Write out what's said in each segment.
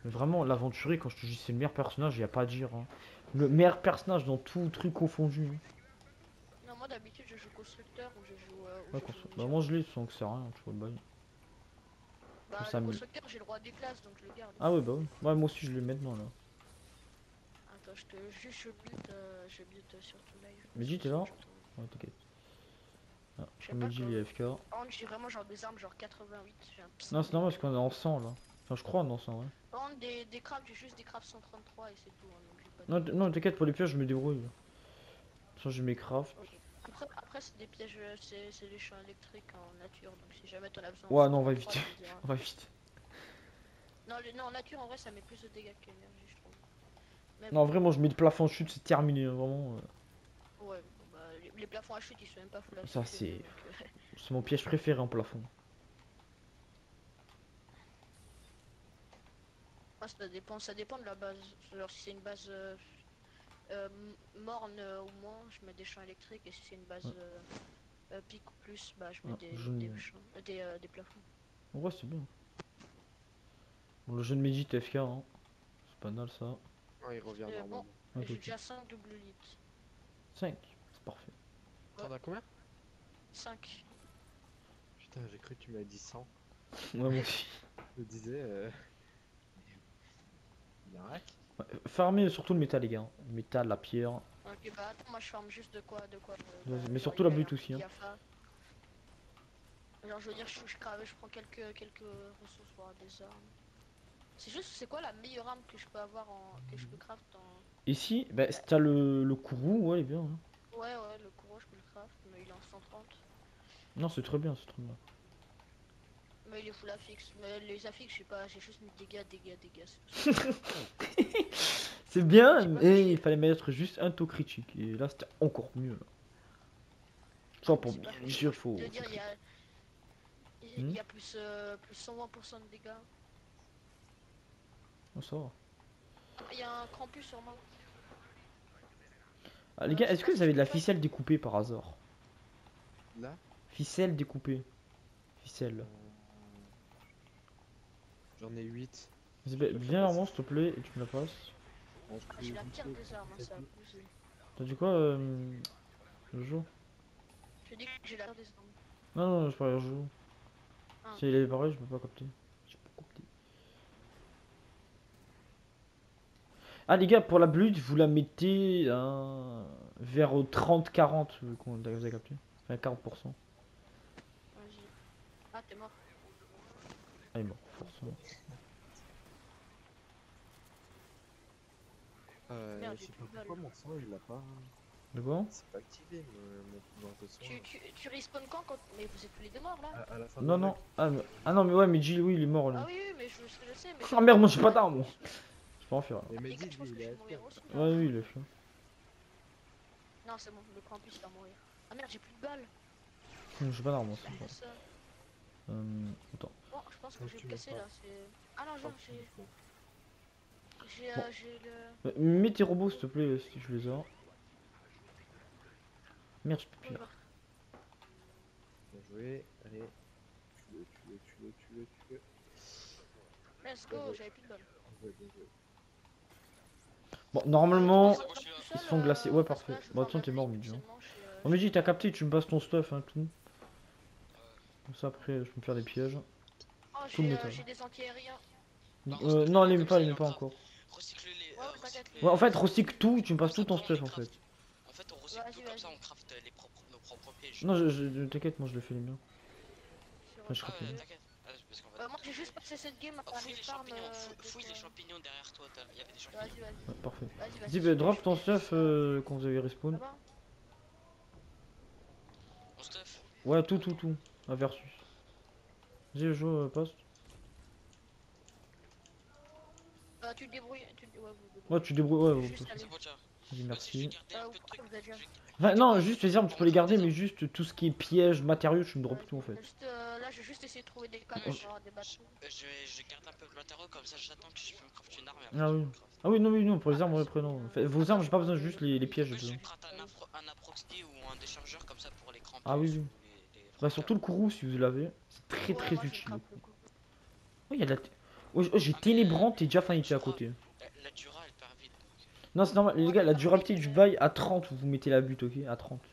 Mais vraiment, l'aventurier, quand je te dis c'est le meilleur personnage, y a pas à dire. Hein. Le meilleur personnage dans tout truc confondu. Hein. Non, moi d'habitude je joue constructeur ou Ouais, je joue bah, ninja. moi je l'ai, sans que c'est rien, tu vois le bail. Bah, Ça le me... constructeur, j'ai le roi des glaces donc je le garde. Ah ouais, bah ouais. Ouais, moi aussi je l'ai maintenant là. Attends, je bute sur ton live. Mehdi, t'es là? Ouais, t'inquiète. Ah, Je sais pas Mehdi il quoi. est AFK. Par contre, j'ai vraiment genre des armes genre 88. J'ai un Non, c'est pistolet. normal parce qu'on est en 100 là. Enfin, je crois en 100, ouais. Par contre, des crafts, j'ai juste des crafts 133 et c'est tout. Hein, donc j'ai pas de. Non, non, t'inquiète, pour les pièges, je me débrouille. Ça, j'ai mes crafts. Ok. Après c'est des pièges, c'est des champs électriques en nature. Donc si jamais t'en as besoin en Ouais, non, on va 133, vite. tu me diras. On va vite. Non, non, en nature en vrai, ça met plus de dégâts qu'énergie, je trouve. Mais Non, bon. vraiment, je mets le plafond de chute, c'est terminé, hein, vraiment. Ouais, bon, bah, les plafonds à chute, ils sont même pas full Ça, accessibles. c'est Donc, c'est mon piège préféré en plafond. moi, ça dépend de la base. Genre, si c'est une base morne ou moins, je mets des champs électriques. Et si c'est une base Ouais, pique ou plus, bah, je mets ouais, jaune. des plafonds. En vrai, c'est bien. Bon, le jeu de Mehdi, TFK, hein. C'est pas mal ça. Ouais, il revient Bon, normalement. Ok, j'ai ok. déjà 5 double lit. 5, c'est parfait. Ouais, T'en as combien? 5. Putain, j'ai cru que tu m'avais dit 100. Ouais, moi aussi. Je me disais, il y a un hack. Ouais, farmez surtout le métal, les gars. Le métal, la pierre. Ok, bah attends, moi je farme juste de quoi. Mais Genre, surtout la butte aussi, hein. Yafa. Genre, je veux dire, je prends quelques ressources pour avoir des armes. C'est quoi la meilleure arme que je peux avoir que je peux craft en. Ici, bah, t'as le courroux, ouais, il est bien. Hein. Ouais, le courroux, je peux le craft, mais il est en 130. Non, c'est très bien, c'est très bien. Mais il est full affixe. Mais les affixes, je sais pas, j'ai juste mis dégâts, c'est tout. C'est J'ai bien, pas fait et il chier. fallait mettre juste un taux critique. Et là, c'était encore mieux. Là. Soit pour J'ai bien pas fait chier. sûr, Je peux faut, te faut dire, critique. il y a plus 120% de dégâts. Oh, ça va. Il y a un Krampus sur moi. Ah, les gars, Je sais est-ce que pas vous si je avez de peux la fight. ficelle découpée par hasard? Là, Ficelle découpée. Ficelle. euh, j'en ai 8. Vas-y, Je peux te la viens vers passer. moi, s'il te plaît, et tu me la passes. Bon, je Ah, peux j'ai la pire éviter des armes, hein, cette ça a nuit. abusé. T'as dit quoi, Jojo? Je dis que j'ai la pire des armes. Non, non, je parlais à Jojo. Ah, Si il est pareil, je peux pas capter. Je peux pas capter. Ah, les gars, pour la blute, vous la mettez vers 30-40, vous avez capté. Enfin, 40%. vas-y. Ah, t'es mort. Ah, il est mort, forcément. Merde, Je j'ai sais plus pas de balles. pourquoi mon son il a pas. De quoi? C'est pas activé mon pouvoir de son. Tu respawn quand. Mais vous êtes tous les deux morts là? À la fin de Non, vague. non. Ah, non, mais ouais, mais Jill, oui, il est mort, lui. Ah oui, mais je sais, mais Ah genre. merde, moi j'ai pas d'arme, moi. Je peux en faire. Là. Mais Les gars, Mehdi, je lui, pense que il je est vais AFK. mourir aussi là. Ouais, oui, il est fait. Non, c'est bon, le campus va mourir. Ah merde, j'ai plus de balles. J'ai pas d'arme, moi, c'est C'est pas. ça. Attends. Bon, je pense que Tant je que vais tu me mets casser pas. là. Ah non, Tant genre, que tu mets pas. Bon. j'ai le. Mets tes robots, s'il te plaît, si tu les as. Merde, je peux Ouais, plus. bah, Bien joué. Allez. Tue-le. let's Bien go, joué. j'avais plus de balles. Bien joué. Bon, Tu normalement, passes tout ils se seul font glacer. Ouais, parce que parfait. là, je Bon, farm tiens, la t'es mort, flame, Midi. Hein. seulement Oh, je Midi, suis t'as mort. capté, tu me passes ton stuff, hein, tout. Comme ça, après, je peux me faire des pièges. Oh, Tout le métal. j'ai des anti-aériens. Bah, Non, recycle-les, les comme pas, ça il il n'est en pas craft. encore. Recycle-les, Ouais, t'inquiète. Ouais, en fait, recycle-les. recycle tout, tu me passes Comme ça, tout ton après, on les stuff, en fait. craft. En fait, on recycle tout, comme Vas-y, ça, on vas-y. craft nos propres pièges. Non, t'inquiète, moi je le fais les miens. Sur Enfin, je Ah crappe les ouais, miens. t'inquiète. Ah, parce qu'on va. moi, j'ai juste passé cette game Oh, à fouille aller les farm. champignons, fouille les champignons derrière toi. Il y avait des champignons. Vas-y, vas-y. Ouais, parfait. Vas-y, Vas-y, je drop je ton fais juste stuff ça. quand vous avez respawn. Là-bas. Mon stuff. Ouais, tout. Un versus. Vas-y, joue, poste. Tu te débrouilles. Ouais, vous Ouais, débrouillez. tu débrouilles, Je ouais, vais ouais, juste poste. aller. C'est bon, tiens. Vas-y, Vas-y, je vais merci. garder un peu de trucs. Pourquoi vous êtes déjà. Enfin, T'inquiète non, pas, juste les armes, tu on peux les craft garder, des mais armes. juste tout ce qui est piège, matériaux, tu me drops tout en fait. Juste là, je vais juste essayer de trouver des canons pour avoir des bateaux. Je garde un peu de matériaux, comme ça j'attends que je peux me craft une arme et après Ah je oui. me craft. Ah oui, non, oui, non, pour Ah les bah armes, ouais, c'est prenons. bien. Vos Attends, armes, je j'ai pas prends besoin, juste les En pièges, j'ai plus, je besoin. me craft un approxy ou un déchargeur comme ça pour les Ah oui, crampus oui. ou les Bah, vrais surtout le courroux, si vous l'avez. C'est très Ouais, très moi je utile. Le craque le courroux. coup. Oh, il y a de la... Oh, j'ai Ah, mais ténébrant, t'es déjà la finité à Dura- côté. La Dura elle perd vite. Donc. Non, c'est normal, les Ouais, gars, la bah, durabilité mais, du bail à 30, vous mettez la butte, ok? À 30.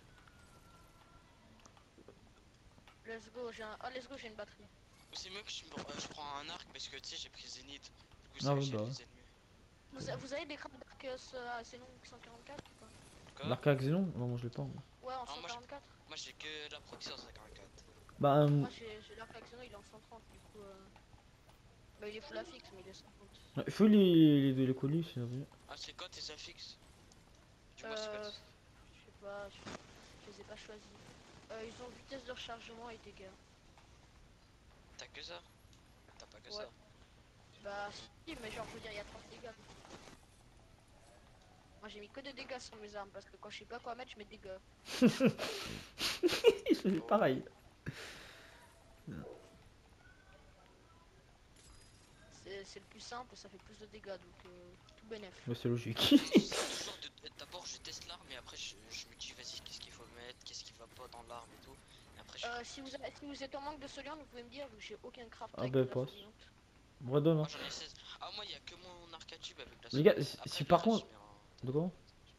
let's go, let's go, j'ai une batterie. C'est mieux que je prends un arc parce que tu sais, j'ai pris Zénith. Du coup, Ah ça ouais, gêne bah ouais. les ennemis. Vous avez des crafts d'arc assez longs 144 ou pas? Quoi? L'arc à Xénon? Non, moi je l'ai pas. Moi, Ouais, en Non, 144. moi j'ai que la protection 54. bah, Moi j'ai l'arc actionnaire, il est en 130 du coup. Bah il est full affixe mais il est 130. il faut les colis, c'est vrai. Ah, c'est quoi tes affixes? Dis-moi, c'est quoi Je sais pas, je les ai pas choisis. Ils ont vitesse de rechargement et dégâts. T'as que ça? T'as pas que Ouais. ça? Bah si, mais genre je veux dire il y a 30 dégâts. Moi j'ai mis que des dégâts sur mes armes parce que quand je sais pas quoi mettre je mets dégâts. Je fais pareil. C'est le plus simple, ça fait plus de dégâts donc tout bénef. Ouais, c'est logique. D'abord je teste l'arme et après je me dis vas-y qu'est-ce qu'il faut mettre, qu'est-ce qui va pas dans l'arme et tout. Et après Si vous êtes en manque de soliante, vous pouvez me dire vu que j'ai aucun craft Ah avec bah de la passe. soliante. Redonne, hein. moi j'en ai 16. Ah moi il y a que mon arc à tube avec la Les gars, soliette. si Après, par le reste, contre. je mets De quoi?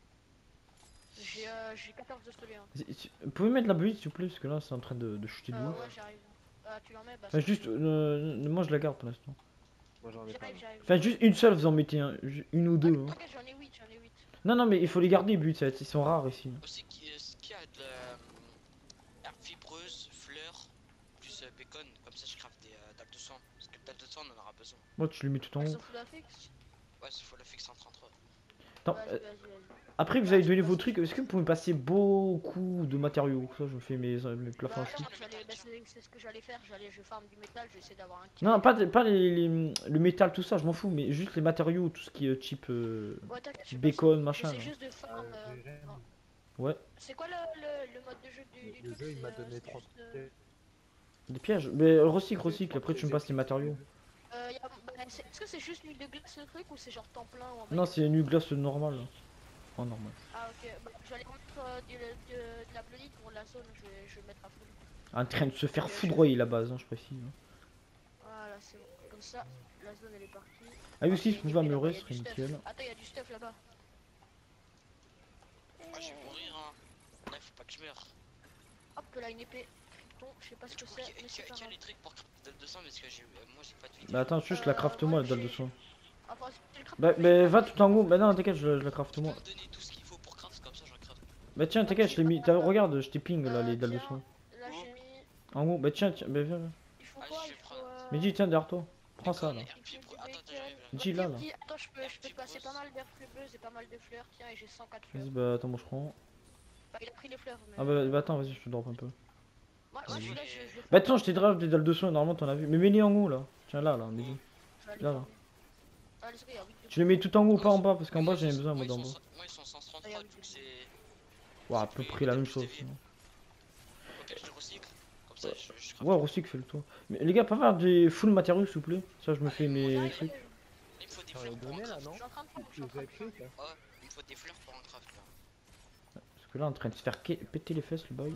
J'ai 14 de soliante. Vous pouvez mettre la bulle s'il vous plaît, parce que là c'est en train de chuter de ouf. Ouais j'arrive. Tu l'en mets bah Enfin, c'est juste, bon. moi je la garde pour l'instant. Moi j'en ai pas. J'arrive. Enfin, juste une seule, vous en mettez une ou deux. Hein. T'inquiète, j'en ai 8. Non, non, mais il faut les garder, les buts, ils sont rares ici. aussi qui a de la herbe fibreuse, fleurs, plus bacon, comme ça je crave des dalles de sang. Parce que dalles de sang on en aura besoin. Moi, tu les mets tout en Elles haut. sont full affixe. Ouais, il faut le fixe en 33. Attends, Vas-y. après que vous Bah, avez je donné sais vos pas trucs, si est-ce que vous pouvez me passer beaucoup de matériaux? Ça, je fais mes plafonds Bah, à chute. attends, c'est ce que j'allais faire. Je farm du métal, je vais essayer d'avoir un Non, carré. pas le métal, tout ça, je m'en fous, mais juste les matériaux, tout ce qui est type Ouais, t'inquiète, je sais pas bacon, si- machin. J'essaie Là. juste de farm. Non. Ouais, C'est quoi le mode de jeu du Le truc? jeu il m'a donné C'est 30 juste, pièces. des pièges. Mais recycle, après tu me passes les matériaux. Est-ce que c'est juste nuit de glace le truc ou c'est genre temps plein ou en Non, c'est une glace normale. Là. Oh, normal. Ah ok, bah, je vais aller remettre de la bleue pour la zone, je vais mettre à full. En train de se faire foudroyer la base, hein, je précise. Hein. Voilà, c'est bon. Comme ça, la zone elle est partie. Ah, oui, aussi, Il y si a vous une pouvez épée améliorer, là-bas, ce il y a serait du stuff. nickel. Attends, il y a du stuff là-bas. Moi je vais mourir hein. Là il faut pas que je meure. Hop là, une épée. Bon, je sais pas ce que c'est, mais c'est pas Qui a grave. les trucs pour crafter dalle de sang parce que moi j'ai pas de vie. Bah, attends, juste la crafte moi, la dalle de soin. Enfin, c'est le craft Bah, que bah, j'ai va pas tout en haut. Bah, non, t'inquiète, je la crafte Tu peux moi. me donner tout ce qu'il faut pour craft comme ça j'en crafte. Bah, tiens, t'inquiète, je t'ai mis. Regarde, je t'ai ping là, les dalles de tiens, soin. Là j'ai mis. En haut, bah, tiens, bah, viens. Il faut Ah, quoi? je Il vais faut. prendre. Mais dis, tiens, derrière toi. Prends ça là. Bacon, Il herbe faut fibre- du Attends, bacon. j'arrive là. Dis là, là. Attends, je peux passer pas mal d'herbes fleurbeuses et pas mal de fleurs. Tiens, et j'ai 104 fleurs. Vas-y, bah, attends, moi je prends. Bah, il a pris les fleurs. Mais... Ah, bah, attends, vas-y, je te drop un peu. Moi, Vas-y. celui-là, je Bah, attends, je t'ai drop des dalles de soin, normalement t'en as vu. Mais mets-les en haut là. Tiens, là, mets-les. je vais aller Là, voir. là. Ah, let's go, il y a 8 de Tu les mets tout en haut, pas en bas, parce qu'en bas j'en ai besoin, moi, d'en bas. Moi ils sont 133 du coup c'est. Ouais, à peu près la même chose. Sinon. Ok, je les recycle. Comme ça je craft. Ouais, recycle, fais-le toi. Mais les gars, pas faire des full matériaux s'il vous plaît. Ça, je me fais mes J'arrive, trucs. j'arrive. Il me faut des T'en as fleurs pour un donné là craft. non? Je suis en train de faire, je Tu suis en les train as de faire. écrits là? Ouais, il me faut des fleurs pour un craft là. Parce que là, en train de se faire péter les fesses le bail.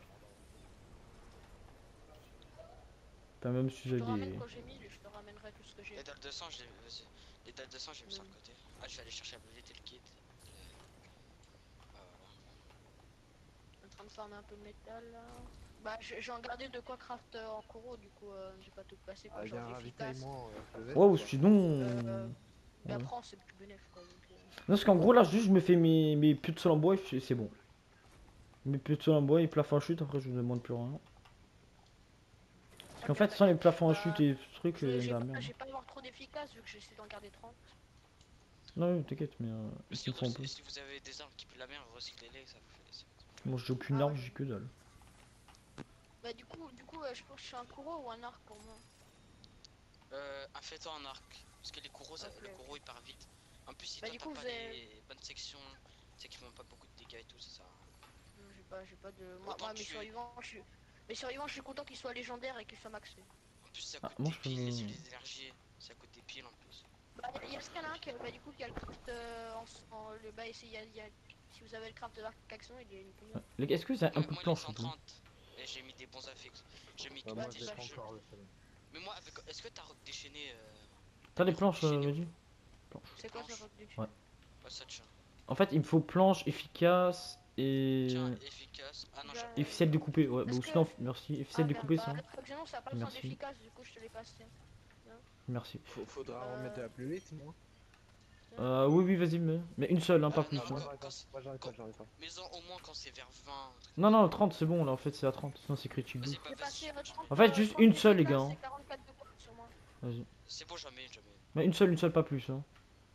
Pas même si Je j'ai te ramène des. quand j'ai mis, je te ramènerai tout ce que j'ai. Les dalles de sang, vas-y. Les dalles de sang, j'ai mis ça de côté. Ah, je vais aller chercher la bolette et le kit. Ah, Je suis en train de farmer un peu de métal là. Bah, j'ai en gardé de quoi craft en coraux, du coup, j'ai pas tout passé Ah, quoi. il y a Genre un j'ai efficace. ravitaillement de veste, Ouais, ou quoi. sinon. Mais Ouais. après, c'est plus bénéf quoi. Donc, Non, parce qu'en gros, là, juste je me fais mes pieux de sol en bois et c'est bon. Mes pieux de sol en bois et plafond à chute, après je vous demande plus rien. Parce qu'en fait, sans les plafonds à chute et ce truc, J'ai la merde. pas avoir trop d'efficace vu que j'essaie d'en garder 30. Non, oui, t'inquiète, mais Si, ils me font un peu. si vous avez des armes qui puent la merde, recyclez-les, ça vous fait des effets. Moi, j'ai aucune Ah, arme, ouais. j'ai que dalle. Bah, du coup, je pense que je suis un coraux ou un arc pour moi. Fais-toi un arc. Parce que les coraux, Ok, le ok. coraux il part vite. En plus, si Bah, toi du t'as coup, pas vous avez- les bonnes sections, c'est qu'ils font pas beaucoup de dégâts et tout, ça sert à rien. J'ai pas de. Moi, Autant mes tuer. survivants, mes survivants, je suis content qu'ils soient légendaires et qu'ils soient maxés. En plus, ça Ah, coûte moi, des je peux piles, les me- huiles d'énergie. Ça coûte des piles en plus. Bah, il y a ce qu'il y en a un qui, bah, du coup, qui a le craft le bah, si vous avez le craft de l'arc action, il est nickel. Ouais. Les gars, est-ce que vous avez un peu de Moi, il est planche s'il vous plaît 130. Et j'ai mis des bons affixes. J'ai mis Bah, tout moi Ouais, je l'ai bah, pas je- encore le seul. Mais moi, avec... est-ce que t'as rock déchaîné T'as les planches, Mehdi? Planches. C'est quoi ça, Rock Duck? Ouais. Ouais, ça tient. En fait, il me faut planche efficace et. Tiens, efficace. Ah non, Bah, j'ai Et ficelle découpée, ouais. Est-ce Bah, que- sinon, merci. Et ficelle Ah, découpée, bah, ça. le truc, non, ça a pas le son Merci. efficace, du coup je te l'ai passé. Merci. Faudra en mettre de la plus vite, moi. Oui, oui, vas-y, mais une seule, hein, pas plus. non, Hein. Moi j'en ai pas, j'en ai pas. Mais au moins quand c'est vers 20. un truc Non, non, 30 c'est bon, là, en fait, c'est à 30. Sinon, c'est critique. Vas-y, Blue. bah J'ai vas-y. passé 30, En fait, juste 30 une seule, les d'efficace gars, hein. et 44 de points sur moi. Vas-y. C'est bon, jamais. Mais une seule, pas plus. Hein.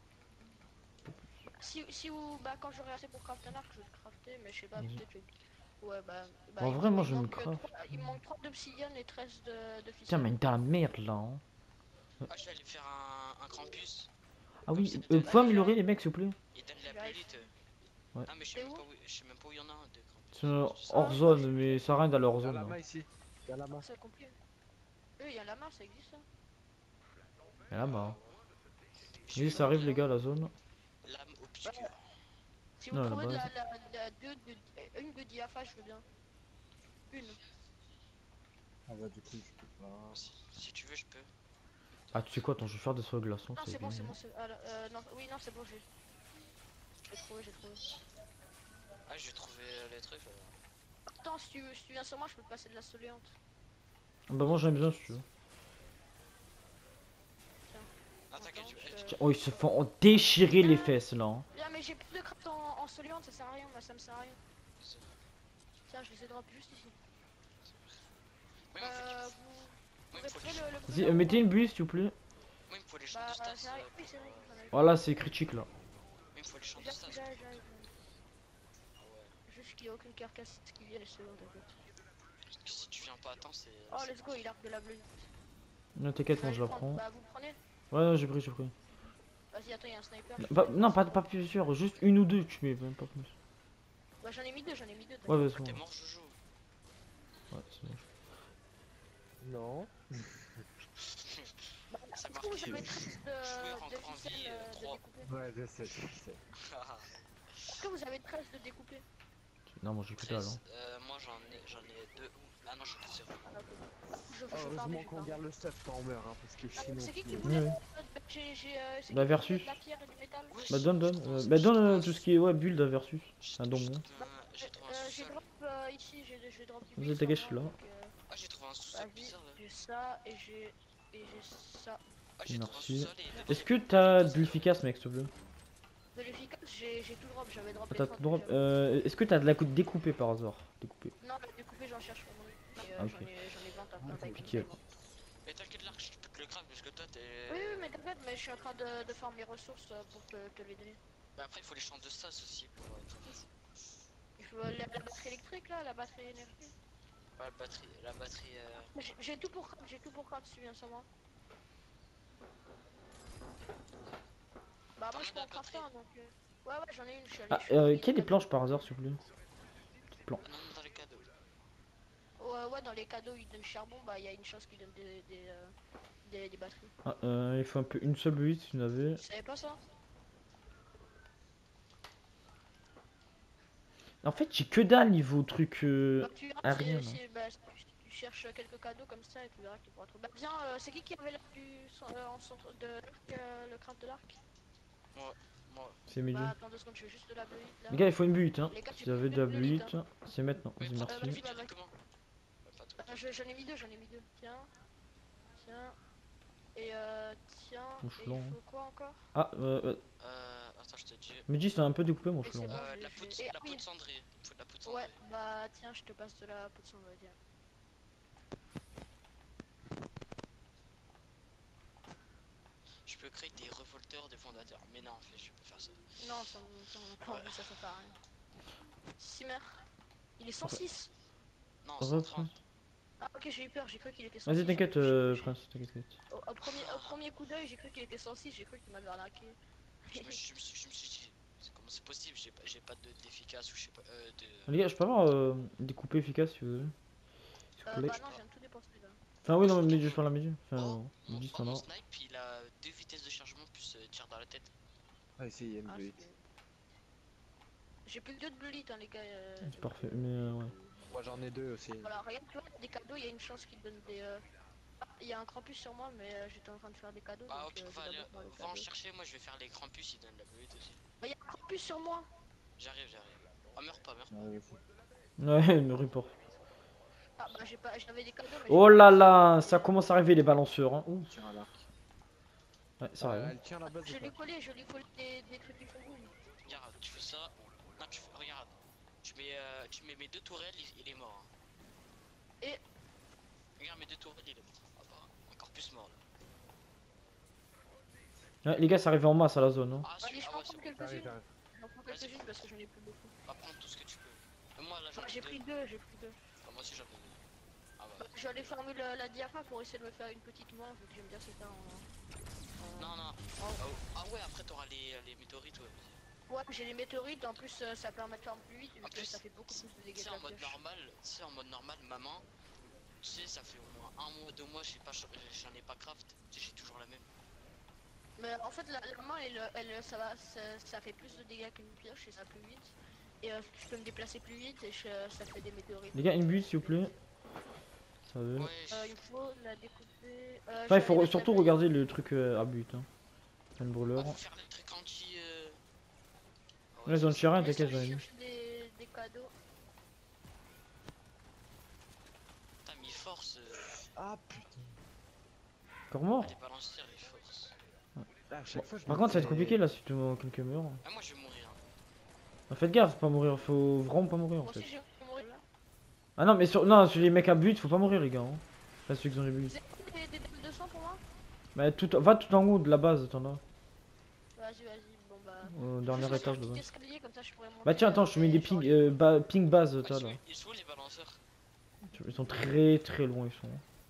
Si vous, bah quand j'aurai assez pour crafter un arc, je vais le crafter, mais je sais pas, Vas-y. peut-être ouais, bah En il vrai, moi, il je me manque craft. il me manque 30 d'obsidienne et 13 de ficelle. Tiens, mais t'as la merde, là. Hein. Ah, je vais aller faire un Krampus. Ah oui, ça, vous pouvez améliorer, les mecs, s'il vous plaît? Il donne la J'arrive. blulite. Ouais. Ah, mais je T'es sais où? même pas où il y en a un de Krampus. C'est Je sais hors Ah, zone, mais ça rien dans leur Il y a zone. la Là. main ici. Il y a la main. C'est compliqué. Il y a la main, ça existe ça. Et là-bas. Je Oui, vais ça arrive, bien. les gars, la zone. Lame obscure. Si vous Non, à la trouvez base. une de diapha, je veux bien. Une. Ah bah du coup je peux pas. Si tu veux, je peux. Ah, tu sais quoi, attends, je vais faire des sauts de glaçons, Non, c'est c'est bon, bien. c'est bon, c'est non, oui, non, c'est bon, j'ai trouvé, j'ai trouvé. Ah, j'ai trouvé les trucs. Attends, si tu viens sur moi, je peux te passer de la soléante. Bah, moi, j'aime bien, si tu veux. Ah, t'inquiète, Tiens, oh, ils se font déchirer les fesses, là. Hein. Bien, mais j'ai plus de craft en soléante, ça sert à rien, moi, ça me sert à rien. Tiens, je les ai drop juste ici. Oui, mais en fait, Vous il me faut les réparez le Vas-y, brûleur, mettez une bulle, s'il vous plaît. oui, il me faut les champs Bah, de stats. c'est vrai, oui, c'est vrai, j'en avais. Voilà, c'est critique, là. Oui, il me faut les champs de J'arrive, stats. j'arrive. Ah ouais. Juste qu'il n'y a aucune carcasse qui vienne et secondes, t'inquiète. Parce que si tu viens pas à temps, c'est. Oh, let's go, il a de la bleue. Non, t'inquiète, moi, je la prends. Bah, vous le prenez. Ouais, non, j'ai pris, j'ai pris. Vas-y, attends, il y a un sniper. Bah, non, pas plusieurs, juste une ou deux, tu mets, même pas plus. Bah, j'en ai mis deux. Ouais, vas-y, T'es bon. mort, Jojo. Ouais, c'est bon. Non. Ça Du coup, vous marque. avez 13 Joueur de encore en vie, ficelle de 3. découper. Ouais je sais, je sais. Est-ce que vous avez 13 de découper? Non, moi, j'ai que dalle. Hein. Moi j'en ai 2. Ah non, j'en ai 0. Ah, ok. Je farme, Heureusement je qu'on farme. garde le stuff quand on meurt, hein, parce que Ah, sinon. c'est qui tu- qui voulait Ouais. c'est qui Bah, qui voulait versus. de la pierre et du métal? Bah, donne tout ce qui est, ouais, build à versus. Un don, hein. J'ai trouvé un J'ai sous-sol. drop ici, j'ai drop du Vas-y, build t'inquiète, sur je suis là. moi, donc, Ah, j'ai trouvé un sous-sol vas-y, bizarre là. j'ai ça et j'ai ça. Ah, j'ai trouvé un Merci. sous-sol et. Est-ce que t'as de l'efficace, mec, s'il te plaît? De l'efficace, j'ai tout drop, j'avais drop les T'as 30 tout drop. que j'avais. Est-ce que t'as de la coupe découpée par hasard? Découpée. Non, la découpée, j'en cherche vraiment. Mais Ah, ok. j'en ai 20 à plein Compliqué. Mais t'inquiète, l'arc, je peux te le craft parce que toi t'es. Oui, oui, mais t'inquiète, mais je suis en train de faire mes ressources pour te les donner. Bah, après, il faut les champs de stats aussi pour. Il faut la batterie électrique là, la batterie énergie. Ouais, la batterie. J'ai tout pour craft, si tu viens sur moi. Bah, moi je peux en crafter un donc. Ouais, j'en ai une, je suis allé. Ah, je suis allé qui a des cadeaux. planches par hasard, s'il vous plaît? Plan. Ah non, dans les cadeaux. Ouais, dans les cadeaux, ils donnent charbon, bah, il y a une chance qu'ils donnent des batteries. Ah, il faut un peu une seule bulle si vous en avez. Tu savais pas ça? En fait, j'ai que dalle niveau truc. Bah, tu verras, Ariane. bah, tu cherches quelques cadeaux comme ça et tu verras que tu pourras trouver. Bah, viens, c'est qui avait l'arc en centre de l'arc, le craft de l'arc? Moi. C'est milieu. Bah, attends 2 secondes, je fais juste de la bulle là. Les gars, il faut une butte, hein. Les gars, Si tu vous avez peux de la mettre le lit, butte, c'est maintenant. Oui, Vas-y, prends merci. vas-y. directement. Ouais, pas toi. J'en ai mis deux, Tiens. Et tiens. Mouchelon. Et il faut quoi encore? Ah, Attends, je te dis. me dis, c'est un peu découpé mon Oui, chelon. c'est bon. La poudre, Et la oui. poudre cendrée. Il faut de la poudre Ouais, cendrée. bah tiens, je te passe de la potion, on va dire. Je peux créer des revolteurs, des fondateurs. Mais non, en fait, je peux faire ça. Non, ça on a pas envie, ça sert à rien. Simer, il est 106. Non, Ça va, 130. Ah ok, j'ai eu peur, j'ai cru qu'il était 106. Vas-y, t'inquiète, Prince, t'inquiète. Au premier coup d'œil, j'ai cru qu'il était 106, j'ai cru qu'il m'avait arnaqué. Je me suis dit, comment c'est possible, j'ai pas d'efficace ou je sais pas, Les gars, je peux avoir découpé efficace si vous voulez. S'il vous plaît. Bah non, je viens de tout dépenser là. Enfin, oui, non, mais je parle à midi. Enfin, mon, midi, oh, ça mon va. snipe il a 2 vitesses de chargement plus tir dans la tête. Ah ici il y a une Ah, bulle. c'est- J'ai plus que 2 de blue lit, hein, les gars. C'est parfait, mais ouais. Moi j'en ai deux aussi. Voilà, regarde, tu vois, des cadeaux, il y a une chance qu'ils donnent Il y a un campus sur moi, mais j'étais en train de faire des cadeaux. Bah donc, ok, je va, vais aller, d'abord faire les va en cadeaux. chercher, moi je vais faire les campus, ils donnent la bleuette aussi. Bah, il y a un campus sur moi. J'arrive, j'arrive. Oh meurs pas, meurs pas. Ouais, vas-y. Ouais, me report. Ah bah j'avais des cadeaux, mais j'ai Oh pas là réussi à là, les- ça commence à arriver les balanceurs. Hein. Ouh. Tire à l'arc. Ouais, ça arrive. Elle tient la base ou Je pas? je lui collé des trucs qui font boum. Regarde, tu fais ça. Non, regarde. Tu mets mes deux tourelles, il est mort. Hein. Et Regarde mes deux tourelles, il est mort. Ah bah, encore plus mort là. Ouais, les gars, ça arrive en masse à la zone. Hein. Ah, allez, je ah peux en ouais, c'est prendre bon. J'arrive, quelques-unes. j'arrive. J'en prends quelques-unes parce que j'en ai plus beaucoup. Va prendre tout ce que tu peux. Moi là j'en ai J'ai deux. pris deux, j'ai pris deux. Ah, moi aussi j'en ai deux. Ah Bah, bah. je vais aller farmer la diapha pour essayer de me faire une petite main, vu que j'aime bien cette arme. Non, non. Ah ouais, après t'auras les météorites, ouais. Ouais, j'ai les météorites, en plus ça permet de faire plus vite, vu En que plus, ça fait beaucoup plus de Tu dégâts sais, de en la mode pioche. normal, ma main, tu sais, ça fait au moins un mois, 2 mois, je sais pas, j'en ai pas craft. Tu sais, j'ai toujours la même. Mais en fait, la main, ça fait plus de dégâts qu'une pioche et ça va plus vite. Et je peux me déplacer plus vite et ça fait des météorites. Les gars, une butte s'il vous plaît. Ça veut. Ouais, Il faut la découper. Enfin, il faut surtout regarder le truc à but. Hein. Un brûleur. faut faire les trucs anti. Ouais, ils ont tiré un, Laisse t'inquiète, j'en ai mis. chercher des cadeaux. T'as mis force. Ah putain. Encore mort. Les balancières, les forces. À chaque fois, je Par me contre, ça va être fais- compliqué là si tu meurs quelques murs. Ah, moi je vais mourir. Hein. Faites gaffe, faut pas mourir. Faut vraiment pas mourir en Moi fait. aussi, j'ai mourir là. Ah non, mais non, sur les mecs à but, faut pas mourir les gars. Hein. Pas ceux qui ont des buts. Vous avez des dalles de sang pour moi? Mais va tout en haut de la base, t'en as. Vas-y, bon bah. Au Juste dernier faire étage un de petit base. escalier, comme ça je pourrais monter. Bah tiens, attends, je te mets des ping, ping base, t'as là. Ils sont où les balanceurs? Ils sont très très loin, ils sont.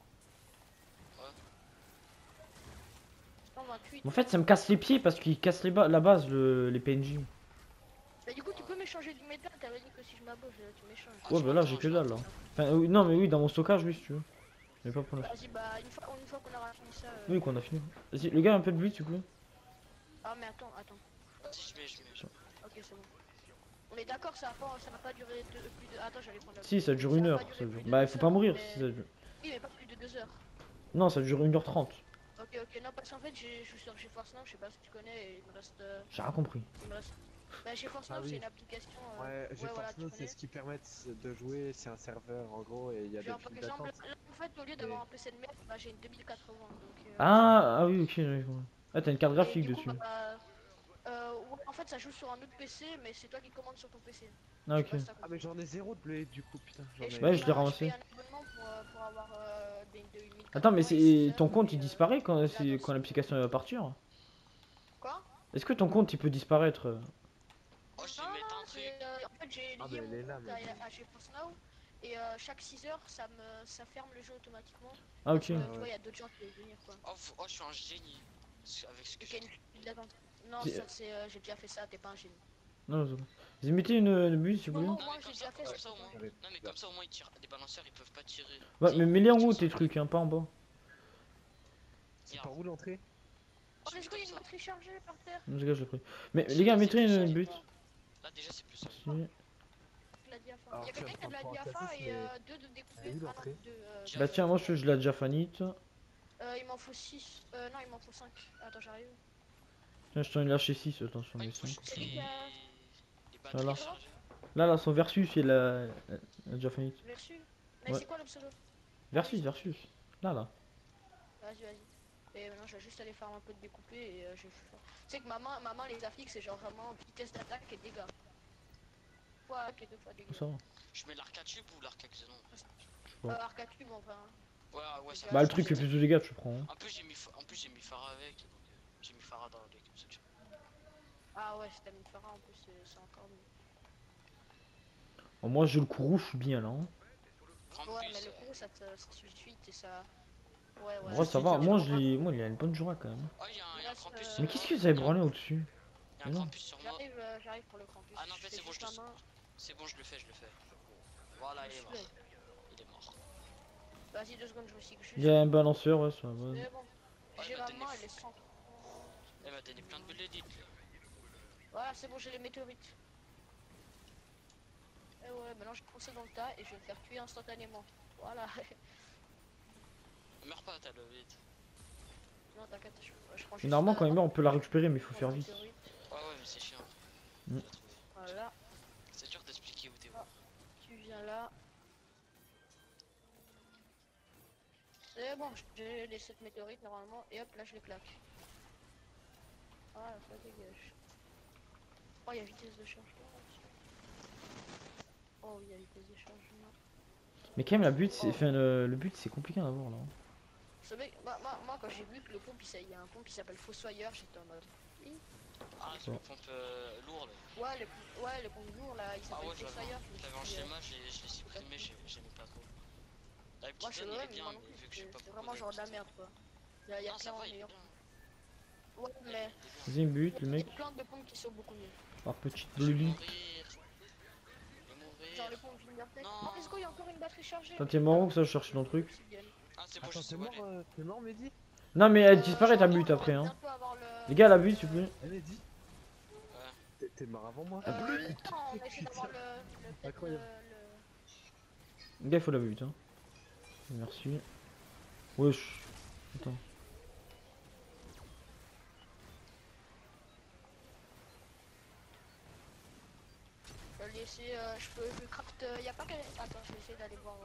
128. En fait, ça me casse les pieds parce qu'ils cassent la base, les PNJ. Bah du coup, tu peux m'échanger du métal, t'avais dit que si je m'abouche, tu m'échanges. Ouais, bah là, j'ai que dalle là. Enfin, non, mais oui, dans mon stockage, oui, si tu veux. Mais pas pour l'instant. Vas-y, bah une fois qu'on aura fini ça. Oui, qu'on a fini. Vas-y, les gars, un peu de but, s'il vous plaît. Ah, mais attends. Vas-y, je mets. Ok, c'est bon. On est d'accord, ça va pas durer plus de. Attends, j'allais prendre la. Si, ça dure Ça une va heure. pas durer Ça plus dure. de Bah, il 2 faut pas heures, mourir mais- si ça dure. Oui, mais pas plus de 2 heures. Non, ça dure 1h30. Ok, non, parce qu'en fait, je suis sur GeForce Now, je sais pas si tu connais, et il me reste. J'ai rien compris. Bah, GeForce Now, Ah oui. c'est une application. Ouais, j'ai voilà, forcément, tu c'est ce qui permet de jouer, c'est un serveur en gros et il y a des Genre, par files exemple, d'attente. là, en fait, au lieu d'avoir un PC de merde, bah, j'ai une 2080. Donc, Ah oui, ok. Ouais. Ah, t'as une carte et graphique du coup, dessus. ouais, en fait, ça joue sur un autre PC, mais c'est toi qui commandes sur ton PC. Ah, Je sais ok. pas si t'as Ah compris. mais j'en ai zéro de blé du coup, putain. J'en Et ai... Ouais, je l'ai je ramassé. paye un abonnement pour avoir des 1080 Attends, mais et 6 ton heures, compte il et, disparaît quand là, quand l'application va partir? Quoi? Est-ce que ton compte il peut disparaître? Oh, je Non, vais mettre non, un truc. en fait, j'ai Ah, lié mais mon elle est là, compte mais- à GeForce Now, et chaque 6 heures, ça ferme le jeu automatiquement. Ah, Parce ok. que, Ah, tu vois, ouais. il y a d'autres gens qui veulent venir, quoi. Je suis un génie. Avec ce que Et qu'il y j'ai. a une file d'attente. Non, C'est- ça, c'est, j'ai déjà fait ça, t'es pas un génie. Non, c'est bon. Vous mettez une buse s'il vous plaît? Au Non, moins, mais j'ai comme ça, déjà fait comme ça. ça au moins. J'arrive. Non, mais comme ça au moins, ils tirent. Les balanceurs, ils peuvent pas tirer. Ouais, Si, mais mets-les en ils haut tirent tes sur- trucs, hein, pas en bas. C'est par où l'entrée? Oh, Je let's mets go, il y a comme une ça. batterie chargée par terre. Non, les gars, je l'ai pris. Mais Je les gars, sais mettez pas, c'est une plus but. simple. Là, déjà, c'est plus simple. Si. La diapha. Alors, Il y a je suis quelqu'un qui a de la en train de diapha prendre un et cassis, deux de découpés. Elle est où, Ah non, l'entrée deux. Bah tiens, moi je l'ai déjà fanite. Il m'en faut 6. Non, il m'en faut 5. Attends, j'arrive. Tiens, je t'en ai lâché 6, attention, Ouais, mais il faut 5. juste les Voilà. batteries chargées. Là, son versus, il a déjà fanite. Je l'ai reçu. Mais Ouais. c'est quoi le pseudo? Versus. Là. Vas-y. Et maintenant, je vais juste aller faire un peu de découpé et je vais faire. Tu sais que ma main les affixe, c'est genre vraiment vitesse d'attaque et dégâts. Fois et 2 fois dégâts. Ça va. Je mets l'arc à tube ou l'arc à xénon? Ouais. Arcatube, enfin. Ouais, ça Bah, le truc fait plus de dégâts, tu prends. Hein. En plus, j'ai mis Farah avec. Donc, j'ai mis Farah dans l'équipe. Comme ça, tu- Ah ouais, si t'as mis Farah en plus, c'est encore mieux. Bon, moi, j'ai le coup rouge, je suis bien là. Hein. En Ouais, plus, mais le coup, ça suffit et ça. Ouais, En vrai, ça va. Moi, il a une bonne joie quand même. oh, il y a un campus. Mais qu'est-ce que vous avez branlé au-dessus? Il y a un Non. campus sur moi. J'arrive pour le campus. Ah non, en Je fait, fais c'est bon, juste je le la main. C'est bon, je le fais. Voilà, il est mort. Il est mort. Vas-y, 2 secondes, je recycle juste. Il y a un balanceur, ouais, ça va. C'est bon. Ouais, J'ai il m'a ma donné main, fou. elle est sans. Elle m'a donné plein de bulles d'édite. Voilà, c'est bon, j'ai les météorites. Et ouais, maintenant je vais foncer dans le tas et je vais me faire tuer instantanément. Voilà. Meurs pas, t'as le vite. Non, t'inquiète, je prends Et juste. normalement, quand il meurt, on peut la récupérer, mais il faut faire vite. Ouais, ouais, mais c'est chiant. Mm. Je l'ai trouvé. Voilà, C'est dur d'expliquer où t'es où. tu viens là. C'est bon, j'ai les 7 météorites normalement, et hop, là je les claque. Voilà, ça dégage. Oh, il y a vitesse de chargement là-dessus. Oh, il y a vitesse de chargement. Mais quand même, la but, c'est, enfin, le but, c'est compliqué à avoir là. Ce mec, moi quand j'ai vu que le pompe, il y a un pompe qui s'appelle Fossoyeur, j'étais en mode. Oui. Ah, c'est le pompe lourd là. Ouais, les pompes lourds là, il Ah s'appelle ouais, Fossoyeur. je l'avais en schéma, je l'ai supprimé, j'aimais pas trop. La Moi petite je zone, il est mais bien, moi non mais plus, vu que j'ai pas c'est beaucoup vraiment genre de la merde quoi. Il y a Non, ça plein va, de il est meilleurs. bien. Ouais, mais Vas-y, une but, le il y mec, a plein de pompes qui sont beaucoup mieux. par petite Je vais bleu. mourir. Je vais mourir. Genre les pompes Vindertech. Non. Oh, let's go, il y a encore une batterie chargée. Attends, t'es mort ou ça, je cherchais dans le truc. Ah, c'est bon, je Attends, sais où aller. t'es mort, Mehdi? Non, mais elle Je disparaît ta pense but qu'on après, va hein. bientôt avoir Les gars, la but, s'il vous plaît. Eh, Mehdi? Ouais. T'es mort avant moi? attends, on va essayer d'avoir peut-être Incroyable. Les gars, il faut la but, hein. Merci. Wesh. Attends. Je vais aller essayer, je craft, y a pas que... Attends, je vais essayer d'aller voir...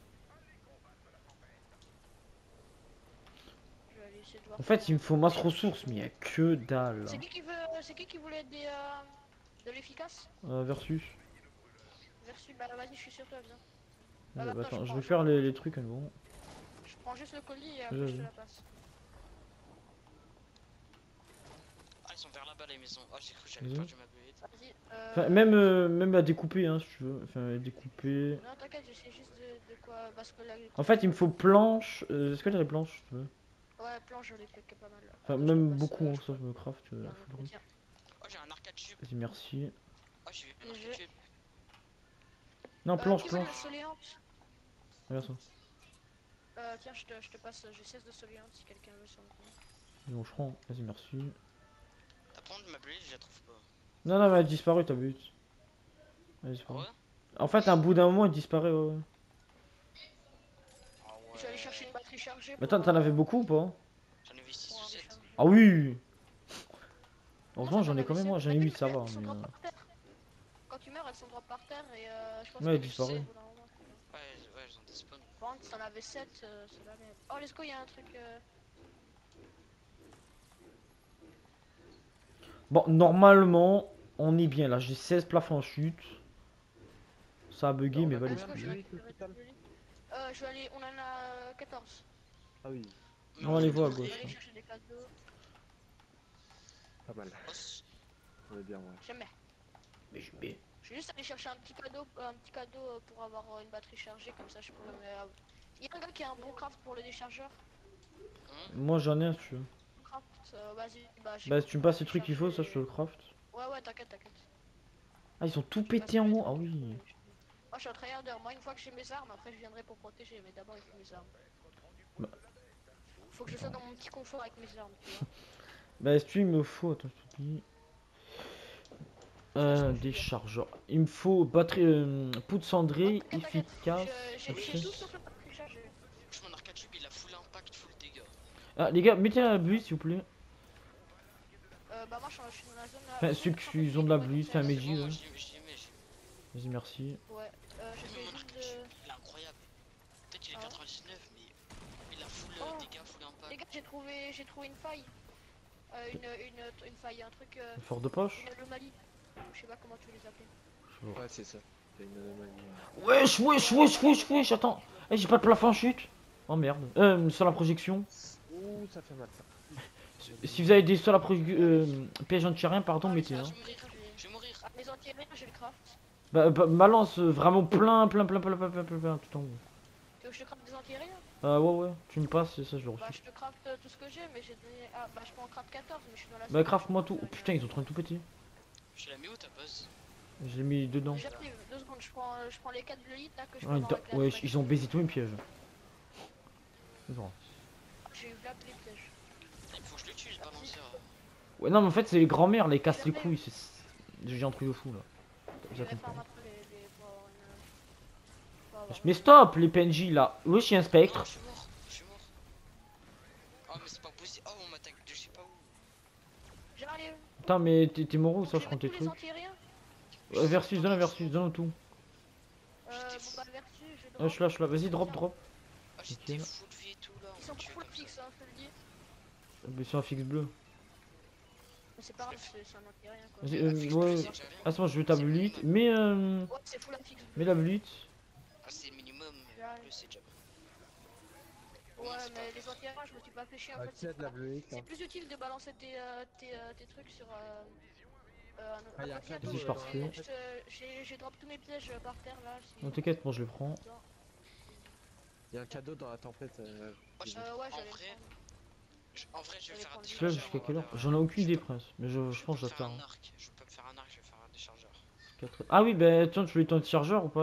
Je vais aller essayer de voir... En fait, il me faut masse ressources, mais il y a que dalle. C'est qui voulait de l'efficace? Versus. Versus, bah vas-y, je suis sur toi, viens. Bah, attends, attends, je prends- vais faire les trucs à nouveau. Je prends juste le colis et après Vas-y. je te la passe. Ah, ils sont vers là-bas les maisons. Ah, j'ai cru que j'avais Vas-y. perdu ma bulle. Vas-y, Enfin, même à découper, hein, si tu veux. Enfin, à découper. Non, t'inquiète, j'essaie juste de quoi... Parce que là... En fait, il me faut planches. Est-ce que t'as des planches, si tu veux? Ouais, planche, j'en ai fait que pas mal. Enfin, Attends, je même te passe, beaucoup, hein, je ça, je me craft. il y a un Faut autre le- tiens. Oh, j'ai un arcade tube. Vas-y, merci. Oh, j'ai eu un GG. arcade tube. Non, planche, Qui veut de la planche. soléante? Regarde ça. Tiens, je te passe, j'ai 16 de soléante si quelqu'un veut sur le coup. Bon, je prends. Vas-y, merci. T'as prendre ma bulle, je la trouve pas. Non, non, mais elle a disparu ta but. Elle a Ah disparu. ouais? En fait, à un bout d'un moment, elle disparaît. Ouais. Ah ouais. Je vais aller chercher une batterie chargée. Mais attends, t'en avais beaucoup ou pas? J'en avais 6 pour ou un 7. recharger. Ah oui! Moi, Heureusement, j'en ai quand même, moi, j'en ai 8, ça va. Elles sont Mais, drop par terre. Quand tu meurs, elles sont drop par terre et je pense Ouais, elles que disparaissent. au bout d'un moment, c'est bon. Ouais, ils ont des spawns. Par contre, si t'en avais 7, c'est la merde. Oh, let's go, il y a un truc. Bon, normalement, on est bien là. J'ai 16 plafonds en chute. Ça a bugué, mais On a valide. Let's go, combien je vais de bulle, récupérer total tout le lit. Je vais aller. On en a 14. Ah oui, Mais On va les va voir à Je vais gauche. aller chercher des cadeaux. pas mal. On est bien, ouais. J'aime bien. Mais je mets. Je vais juste aller chercher un petit cadeau pour avoir une batterie chargée, comme ça je pourrais me... Il y a un gars qui a un bon craft pour le déchargeur. Moi, j'en ai un si tu veux. Craft, vas-y, bah j'ai... Bah, si tu me passes les trucs qu'il faut, ça, je te le craft. Ouais, t'inquiète. Ah, ils sont tout pétés en haut. Ah oui. Moi je suis un tryharder, moi une fois que j'ai mes armes, après je viendrai pour protéger, mais d'abord il faut mes armes. Bah. Faut que je sois dans mon petit confort avec mes armes, tu vois. Bah, si tu veux, il me faut. Attends, je te dis. Déchargeur. Il me faut batterie. Poudre cendrée, T'inquiète, efficace. j'ai Ok. tout sauf la batterie chargée. Je mon arcade tube, il a full impact, full dégâts. Ah, les gars, mettez la bulle s'il vous plaît. Bah moi je suis dans la zone là. Enfin, ceux qui ont de la bulle, c'est un C'est Meiji. bon, moi Ouais. j'y mets. Vas-y, merci. Ouais, je fais Mon juste arcade de... tube, il est incroyable. Peut-être qu'il est Ah. 99, mais il a full Oh. dégâts, full Les impact. gars, j'ai trouvé une faille. Une faille, un truc, Fort de poche. une anomalie. Je sais pas comment tu les appelles. Ouais, c'est ça. C'est une anomalie. Wesh, attends. Eh, j'ai pas de plafond en chute. Oh merde. Sur la projection. Ouh, ça fait mal. Si vous avez des sur la piège anti-aérien, pardon, mettez. Hein. Je vais mourir. Ah, mes anti-aériens, j'ai le craft. Bah, balance vraiment plein, tout en haut. Tu veux que je te craft des anti-aériens? Ouais, tu me passes et ça, je le Bah, reçu. je te craft tout ce que j'ai, mais j'ai donné. Ah, bah, je peux en craft 14, mais je suis dans la Bah, zone. craft-moi tout. Oh, putain, ils sont en train de tout péter. Je l'ai mis où ta buzz? Je l'ai mis dedans. J'arrive, 2 secondes, je prends les 4 de lit là que je peux Ouais, avoir avec la ouais, nouvelle. ils ont baisé tous mes pièges. C'est vrai. J'ai eu la les pièges. Il faut que je le tue, le balanceur. Ouais, non, mais en fait, c'est les grands-mères, les cassent les couilles. J'ai un truc de fou là. Je J'ai vais compris. faire après pour avoir une. Pour avoir Mais stop, les PNJ là. Wesh, il y a un Non, spectre. je suis mort. Oh, mais c'est pas possible. Oh, on m'attaque de je sais pas où. J'arrive. Putain, mais t'es mort où Donc, ça, je je vais prends mettre tes tous les trucs. anti-aériens. Versus, donne un versus, donne tout. Bon bah vertu, je drop. Je lâche là, vas-y, drop, Tiens. drop. Oh, j'étais Nickel. full vie et tout là. Ils On sont m'a pas tué full comme fixe, ça. hein, je te le dis. Mais c'est un fixe bleu. Mais c'est pas grave, c'est un anti-aérien quoi. Vas-y, Ah, fixe bleu, ouais. c'est déjà bien. Ah, c'est bon, je veux ta C'est blulite. minimum. Mais, Ouais, c'est full fixe. mais la blulite. Ah, c'est minimum. J'arrive. Bleu, c'est déjà bien. Ouais, c'est pas mais les grave. anti-aériens, je me suis pas fait chier en Ah, fait. qui a de la bleuite là? C'est plus utile de balancer tes trucs sur Ah, y a un petit cadeau, gâteau. Vas-y, parfait. J'ai drop tous mes pièges par terre là. Non, t'inquiète, moi je les prends. Il y a un cadeau dans la tempête. Moi, je- Ouais, en j'allais vrai, le prendre. en vrai, je vais J'allais faire un prendre Je lève déchargeur. jusqu'à On va quelle heure? faire, J'en ai aucune idée, peux- prince. Mais je pense que peux ça faire tard. un arc. Je peux me faire un arc, je vais faire un déchargeur. Ah oui, bah tiens, tu veux ton chargeur ou pas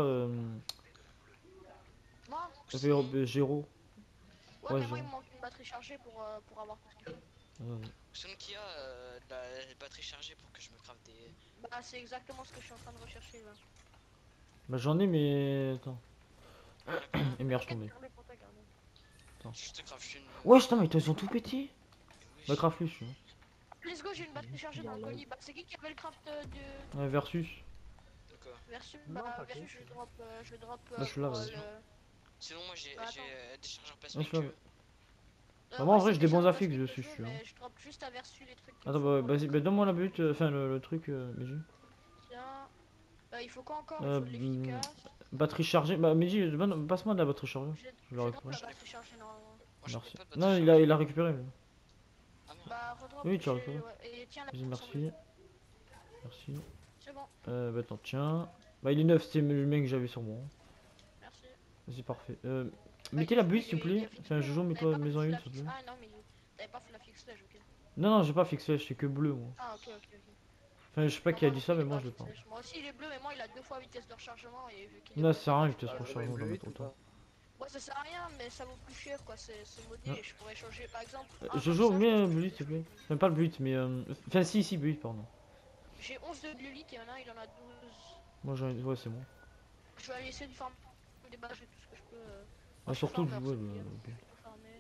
Moi? Sinon, Géro. Ouais, Ouais, mais moi il Géro. me manque une batterie chargée pour avoir tout ce qu'il faut. sinon qui a de la batterie chargée pour que je me crave des. Bah, c'est exactement ce que je suis en train de rechercher là. Bah j'en ai, mais attends. Voilà, combien Et merde, je T'inquiète, tombais. garde-le pour toi, garde-le. Je te crave une. Ouais, putain, mais ils ont tout pété. Mais Bah, wesh. craft plus. Let's go, j'ai une batterie chargée dans le Dans colis. Bah, c'est qui avait le craft de Ouais, versus. De quoi Versus? Non, Bah, pas Versus, que. je le drop Là, je suis là, pour vas-y. le. Sinon, moi j'ai Bah, attends. déchargeur Ouais, plasmique. je suis là. Tu veux Bah, moi, en vrai, c'est j'ai des déjà bons le affixes plastique dessus, que je je suis, veux, hein. mais je drop juste à Versus les trucs. qu'il Attends, me bah, faut pour vas-y, le- bah, donne-moi la butte, enfin le truc, Mehdi. Tiens. Il faut quoi encore? Il Euh, faut de l'efficace. Batterie chargée. Bah, Mehdi, passe-moi de la batterie chargée. J'ai Je la j'ai drop la récupère. batterie chargée normalement. Moi je n'ai Merci. pas de batterie Non, chargée. il a récupéré. Lui. Ah merde. Bah, redrop. Oui, tu as récupéré. Ouais. Et tiens, la Vas-y, petite merci. cendrier. Merci. C'est bon, Bah, attends, tiens. Bah, il est neuf, c'est le mec que j'avais sur moi. merci. Vas-y, parfait. Bah, Mettez du la coup, butte, s'il vous plaît. fixe Enfin, bleu, Jojo, non? mets-toi T'avais pas maison full 1, la s'il te fixe. plaît. Ah non, mais t'avais pas full la fixe lège, ok. Non, non, j'ai pas fixé, j'étais que bleu, moi. Ah, ok. Enfin, je sais pas Non, qui a moi dit non ça, plus, mais j'ai moi pas je l'ai fixe pas. lège. Moi aussi, il est bleu, mais moi, il a 2 fois vitesse de rechargement. Et vu qu'il est Non, bleu, ça sert à rien, je vitesse peux- de rechargement, Ouais, j'en mets bleuite ou autant. pas? Ouais, ça sert à rien, mais ça vaut plus cher, quoi. C'est modé. Ouais. Et je pourrais changer, par exemple. Un comme Jojo, ça, je mets pense un que bleu, je s'il te vais plaît. changer. Enfin, pas le but, mais. Enfin, si, bleu, pardon. J'ai 11 de blulite et il y en a un, il en a 12. Moi, j'en ai. Ouais, c'est bon. Je vais aller essayer de farmer des badges et tout ce que je peux. Ah, je suis surtout, farmer, ouais, c'est bien. ok. Je vais tout farmer.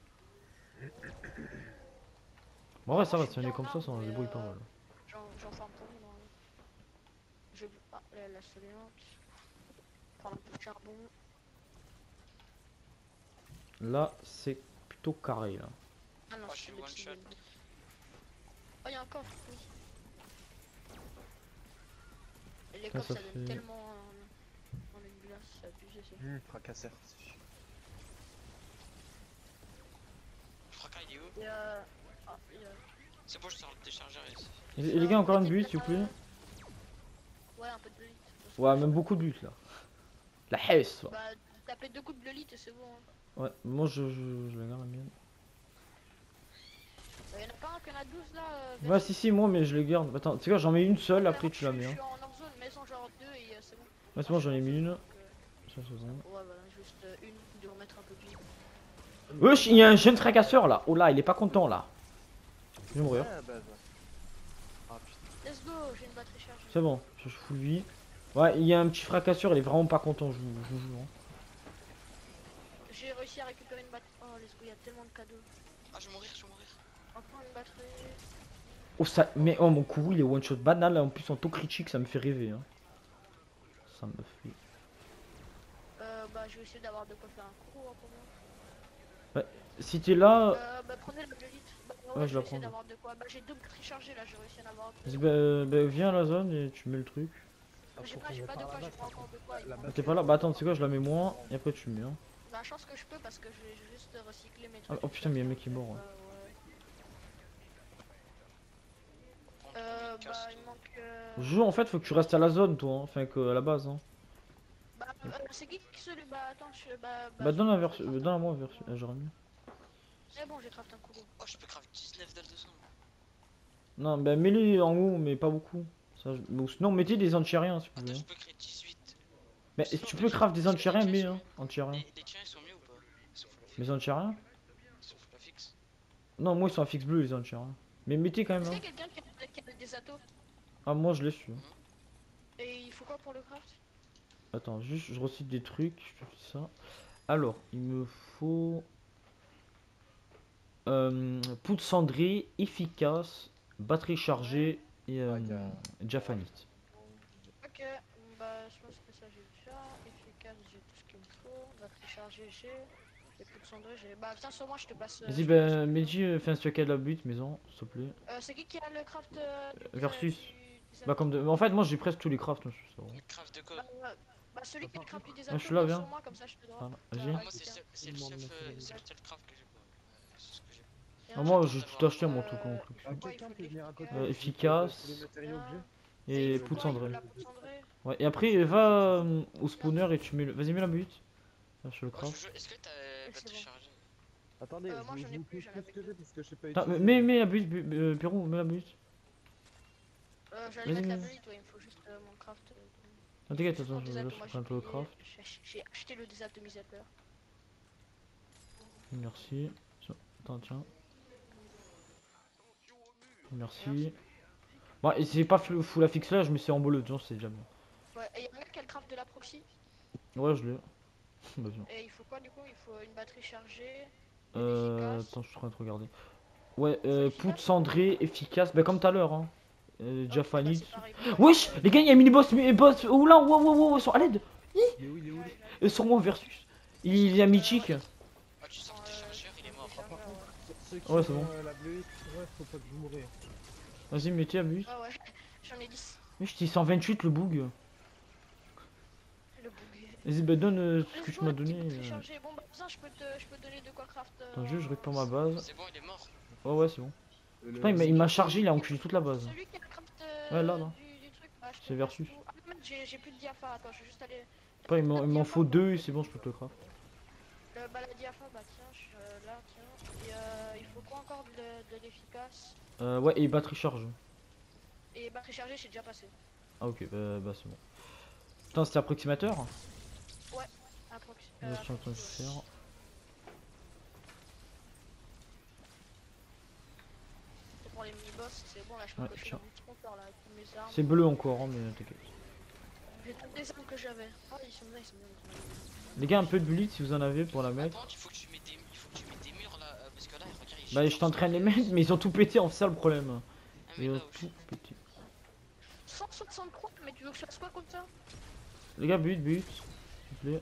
Bon, ouais, ça Moi, va, je suis si on bien est comme en ça, ça armes, on se mais, débrouille pas mal. J'en farme pour vous, normalement. Je... Ah, là, la soleillante. Prendre un peu de charbon. Là, c'est plutôt carré, là. Ah non, Moi, je c'est suis le one petit shot. bébé. Oh, il y a un coffre, oui. Et les Ça, coffres, ça ça donne fait- tellement en une glace, c'est abusé ça. Fracasseur. Je crois qu'il est où? Et ah, C'est bon, je sors le déchargeur ici. Et les gars, encore une butte, s'il vous plaît. Ouais, un peu de bleu. Ouais, même beaucoup de buts, là. La hesse, là. Bah, tapez 2 coups de bleu et c'est bon. Hein. Ouais, moi, je la garde la mienne. Bah, y'en a pas un qui en a 12 là. Ouais, si, moi, mais je les garde. Attends, tu sais quoi, j'en mets une seule, Ouais, après moi, tu la mets. Je Hein. suis en hors zone, mais sans genre 2 et c'est bon. Ouais, c'est bon, j'en ai mis une. Donc, Ça, c'est bon. ouais, voilà, juste une de remettre un peu plus. Wesh, il y a un jeune fracasseur, là. Oh là, il est pas content, là. Je vais mourir. Ah, bah, ouais. Ah putain. Let's go, j'ai une batterie chargée. C'est bon, je full vie. Ouais, il y a un petit fracasseur, il est vraiment pas content, je vous jure. Hein. J'ai réussi à récupérer une batterie. Oh, let's go, il y a tellement de cadeaux. Ah, je vais mourir, je vais mourir. Encore une batterie. Oh, ça. Mais oh, mon courroux, il est one shot banal, là. En plus, en taux critique, ça me fait rêver. Hein. Ça me fait. Bah, je vais essayer d'avoir de quoi faire un coup pour moi. Si t'es là. Bah, prenez la blulite. Bah, Ouais, je je la vais essayer prends. d'avoir de quoi. Bah, j'ai 2 batteries chargées là, j'ai réussi à en avoir deux. Vas-y, viens à la zone et tu mets le truc. J'ai pas de quoi, j'ai pas encore de quoi. il La manque- Ah, t'es pas là? Bah attends, tu sais quoi, je la mets moins et après tu le mets. Hein. Bah, chance que je peux parce que je vais juste recycler mes Ah, trucs. oh putain, mais il y a un mec qui est mort. Ouais. Bah, il manque. Joue, en fait, faut que tu restes à la zone, toi. Hein. Enfin, que à la base. Hein. Bah, c'est qui celui? Bah, attends, Bah, donne un versus. Donne à moi un versus. J'aurais mieux. C'est bon, j'ai craft un coup. Oh, je peux craft 19 dalles de sang. Non, bah, mets-les en haut, mais pas beaucoup. Ça, ou sinon, mettez des anti-aériens si vous Attends, voulez. je peux créer 18. Mais Sinon, tu les peux tiens- craft des est-ce que anti-aériens, les mais tiens hein, anti-aériens. Les tiens, ils sont mieux ou pas? Ils sont full à Mais anti-aériens? Ils sont full à fixe. Non, moi ils sont à fixe bleu les anti-aériens. Mais mettez quand même. Est-ce Hein. qu'il y a quelqu'un qui a des atos? Ah, moi je l'ai su. Hein. Et il faut quoi pour le craft? Attends, juste je recycle des trucs, je te dis ça. Alors, il me faut. poudre cendrée, efficace, batterie chargée et diaphanite. Ok, bah je pense que ça j'ai déjà. Efficace, j'ai tout ce qu'il me faut. Batterie chargée, j'ai plus de cendrée, j'ai. Bah viens sur moi, je te passe. Vas-y, Je te passe ben, le- Mehdi, fais un stock de la butte, maison, s'il te plaît. C'est qui a le craft Versus. du Bah, comme en fait, moi j'ai presque tous les crafts. Hein, ça va. Le craft de quoi? bah celui qui a le craft du Ah, je désacteur, suis là, viens viens. sur moi, comme ça je te drop. Voilà, vas-y. Ah, moi, c'est Tout le monde me fait le des seul craft que j'ai pas. C'est ce que j'ai. Ah, moi, j'ai tout acheté mon truc en Euh, conclusion. Ah, Quoi, il quelqu'un faut peut des venir à côté. Efficace. Tous les matériaux que j'ai. Et il Et faut poudre quoi? Il faut cendrée. la poudre cendrée. Ouais, et après, va au spawner et tu mets le. Vas-y, mets la butte. Là, je le Oh, craft. est-ce que t'as c'est batterie bon. chargée? Attendez, Moi, je j'en ai vous plus, pousse j'en tout avais ce que j'ai deux. parce que je sais pas Attends, utiliser. mets la butte, Pierrot, mets la butte. J'allais Vas-y, mettre la mets. bulle, toi, il me faut juste mon craft. Non, t'inquiète, Juste attends, mon je désacteur, moi prends un peu le craft. j'ai acheté le désatomisateur. Merci. Attends, tiens. Merci. Bon, et c'est pas full à fixe là, je me suis emballé dedans, c'est déjà bien. Ouais, et il y a un gars qui a le craft de la proxy. Ouais, je l'ai. Bah, viens. Et il faut quoi du coup? Il faut une batterie chargée, une efficace. Attends, je suis en train de regarder. Ouais, C'est poudre efficace? cendrée, efficace, bah comme tout à l'heure, hein. Ok, Diaphanite. bah, c'est pareil. Wesh, les gars, il y a un mini-boss, boss. Oh là, wow, ils sont à l'aide. Il est où, il est où? Sur moi versus. Il est à mythique. Ah, tu sors tes chargeurs, il est mort. Ah, par contre, ceux qui Ouais, c'est ont bon. la bleue, ouais, faut pas que vous mourrez. Vas-y, mettez à but. Ah ouais, j'en ai 10. Wesh, t'es 128 le bug. Le bug. Vas-y, bah donne ce que Let's tu go, m'as la petite donné. batterie chargée. Bon bah ça je peux te donner de quoi craft. Attends, juste, je récupère ma base. C'est bon, il est mort. Ouais, c'est bon. Le- Putain, il m'a chargé, il a enculé toute la base. Celui qui a le craft Ouais, là. du truc, bah je te C'est le versus. passe tout. Ah merde, j'ai plus de diapha, attends, je vais juste aller. Après, il m'en faut deux et c'est bon, je peux te le craft. Bah la diapha, bah tiens, là, tiens. Et il faut quoi encore de l'efficace? Ouais, et batterie charge. Et batterie chargée, j'ai déjà passé. Ah, ok, bah c'est bon. Putain, c'était approximateur. Approx. Je suis en train de faire. C'est pour les mini-boss, c'est bon là, je peux Ouais, cocher tiens. mon petit compteur là, avec toutes mes armes. C'est bleu encore, hein, mais t'inquiète. J'ai toutes les armes que j'avais. Oh, ils sont bien, ils sont bien. Ils sont bien. Les gars, un peu de bullet si vous en avez pour la mettre. Attends, il faut que tu mettes des murs là, parce que là, regarde, il Bah, je t'entraîne les mettre, mais ils ont tout pété, en fait, ça le problème. Ah, mais Ils là ont où je tout suis. pété. 163, mais tu veux que je fasse quoi comme ça? Les gars, but, s'il vous plaît.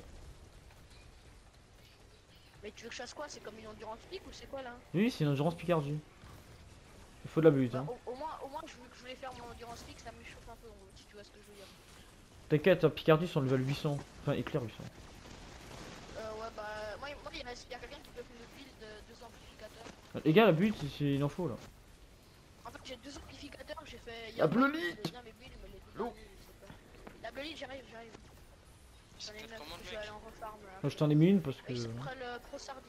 Mais tu veux que je fasse quoi? C'est comme une endurance pique ou c'est quoi là? Oui, c'est une endurance Picardie. Il faut de la butte, Bah, hein. au moins je voulais faire mon endurance pique, ça me chauffe un peu en gros, si tu vois ce que je veux dire. T'inquiète, Picardie sont level 800. Enfin, éclair 800. Ouais, bah, moi il y a quelqu'un qui peut me build deux amplificateurs. Les gars, la butte, il en faut là. En fait, j'ai deux amplificateurs, j'ai fait. La bleu bleuite. La bleuite, j'arrive. Il J'en ai s'appelle 9, comment le je vais mec? aller en refarm là. Moi, je t'en ai mis une parce que. Il s'appelle Pro Sardine.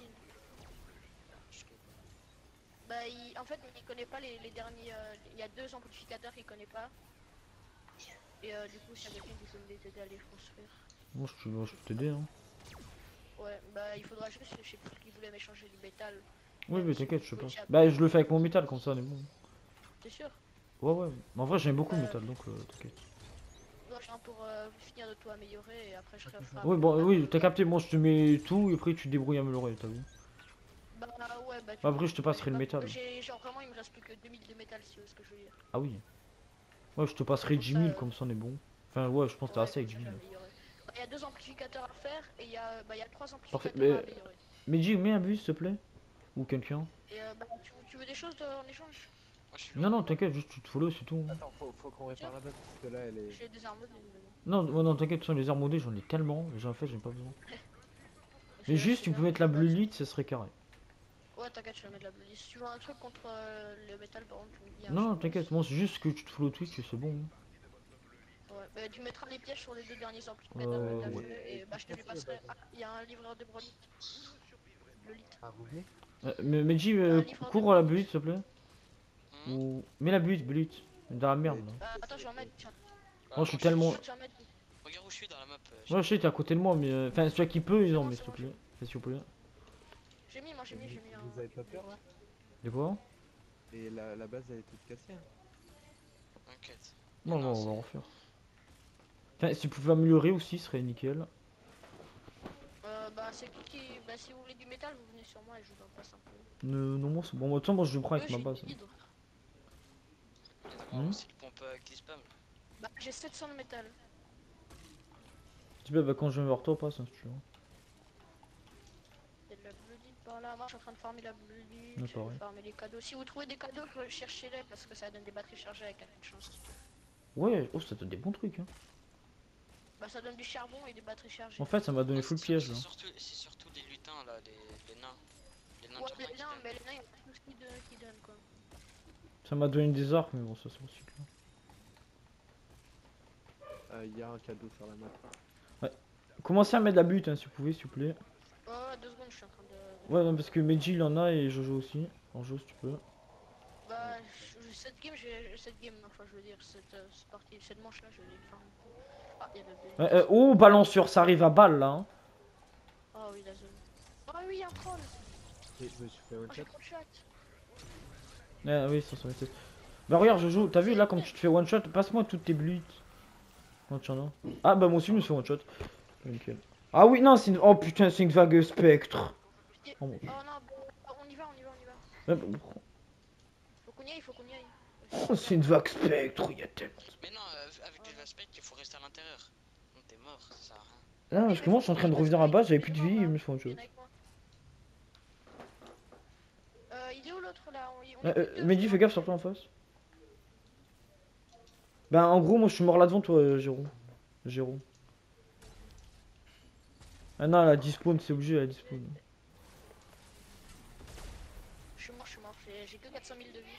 Bah, en fait, il connaît pas les derniers. Il y a deux amplificateurs qu'il connaît pas. Et du coup, s'il y a quelqu'un qui peut m'aider à les construire. Moi, je peux t'aider, hein. Ouais, bah, il faudra juste. Je sais plus qui voulait m'échanger du métal. Oui, mais t'inquiète, je sais pas. Oui, Bah, je le fais avec mon métal, comme ça, on est bon. T'es sûr? Ouais. Mais en vrai, j'aime beaucoup le métal, donc t'inquiète. Non, je viens pour finir de tout améliorer et après je ferai. Oui, bon, oui, t'as capté, moi je te mets tout et après tu te débrouilles à améliorer, t'as vu. Bah ouais, bah. Bah, après, je te passerai le métal. Genre vraiment, il me reste plus que 2000 de métal, si tu vois ce que je veux dire. Ah oui. Ouais, je te passerai 10 000, comme ça on est bon. Enfin, ouais, je pense que t'as assez avec 10 000. Il y a deux amplificateurs à faire et il y a trois Parfait, amplificateurs mais. à améliorer. Medji, mets un bus, s'il te plaît. Ou quelqu'un. Et bah, tu veux des choses en échange? Moi, je suis Non, t'inquiète, juste tu te follow, c'est tout. Attends, faut qu'on répare la base parce que là elle est. J'ai des armes de Non, t'inquiète, sans les armes modées, j'en ai tellement. J'en fais, j'ai pas besoin. Mais juste, tu peux mettre la blue elite, ça serait carré. Ouais, t'inquiète, je vais mettre la bleu. Si tu veux un truc contre le métal, par contre, tu me dis. Hein, Non, t'inquiète, moi c'est juste que tu te follow Twitch et c'est bon. Ouais, bah, tu mettras les pièges sur les deux derniers Ouais. amplificateurs. Et bah, je te les passerai. Ah, il y a un livreur de brolite. Ah, vous venez? Mais Medji, cours à la blue elite, s'il te plaît. Ou. Mets la blue elite, dans la merde là. Attends, je vais en mettre. Tiens. Moi je suis tellement. Je vais en mettre. Regarde où je suis dans la map. Ouais, je sais, t'es à côté de moi, mais. Enfin, celui qui peut, ils en met, s'il te plaît. S'il vous plaît. J'ai mis un. Vous avez pas peur là? De quoi? Et la base elle est toute cassée. Hein. T'inquiète. Non, Non, on va en refaire. Enfin, si vous pouvez améliorer aussi, ce serait nickel. Bah, Bah, c'est qui bah, si vous voulez du métal, vous venez sur moi et je vous en passe un peu. Non, moi c'est bon. Moi, de toute façon, moi je le prends avec ma J'ai base. une hydre. Peut-être Hmm. aussi le pompe avec les spams. Bah, j'ai 700 de métal. Tu peux, bah, quand je viens voir toi, passe, hein, si tu veux. Il y a de la bloodine par là. Moi, je suis en train de farmer la bloodine. Ouais, Je vais pareil. farmer les cadeaux. Si vous trouvez des cadeaux, cherchez-les parce que ça donne des batteries chargées avec un peu de chance. Ouais, oh, ça donne des bons trucs, hein. Bah, ça donne du charbon et des batteries chargées. En fait, ça m'a donné Ouais, full piège, là. c'est surtout les lutins là, les nains. Les nains Ouais, de jardin mais qui non, donnent. mais les nains, il y a pas tout ce qui donne quoi. Ça m'a donné des arcs, mais bon, ça c'est aussi clair. Il y a un cadeau sur la map. Commencez à mettre de la butte, hein, si vous pouvez, s'il vous plaît. Oh, 2 secondes, je suis en train de. Ouais, non, parce que Meiji il en a et Jojo aussi. En jeu, si tu peux. Bah, cette game, cette game, enfin, je veux dire, cette partie, cette manche là, je l'ai farm. Ah, il y a de la Oh, balanceur, ça arrive à balle là. Hein. Oh oui, la zone. Oh oui, un troll. Et je me suis fait one Oh, shot. j'ai trop de chat. Ah oui, ça va être. Bah, regarde, Jojo, t'as vu là, comme tu te fais one shot, passe-moi toutes tes buts. Oh, tiens, là. Ah, bah, moi aussi, je me suis fait one shot. Nickel. Ah oui, non, c'est une. Oh putain, c'est une vague spectre. Oh, mon... Oh non, bon, on y va, on y va, on y va. Faut qu'on y aille, faut qu'on y aille. Oh, c'est une vague spectre, il y a tellement. Mais non, avec les aspects, il faut rester à l'intérieur. Non, t'es mort, ça sert à rien. Non, parce que moi, je suis en train de revenir à base, j'avais plus de vie et je me suis fait one shot. Il est où l'autre là? On est plus que deux, Mehdi, je fais crois. gaffe sur toi en face. Ben, en gros, moi, je suis mort là devant toi, Géraud. Géraud. Ah non, elle a despawn, c'est obligé, elle a despawn. Je suis mort, j'ai que 400 000 de vie.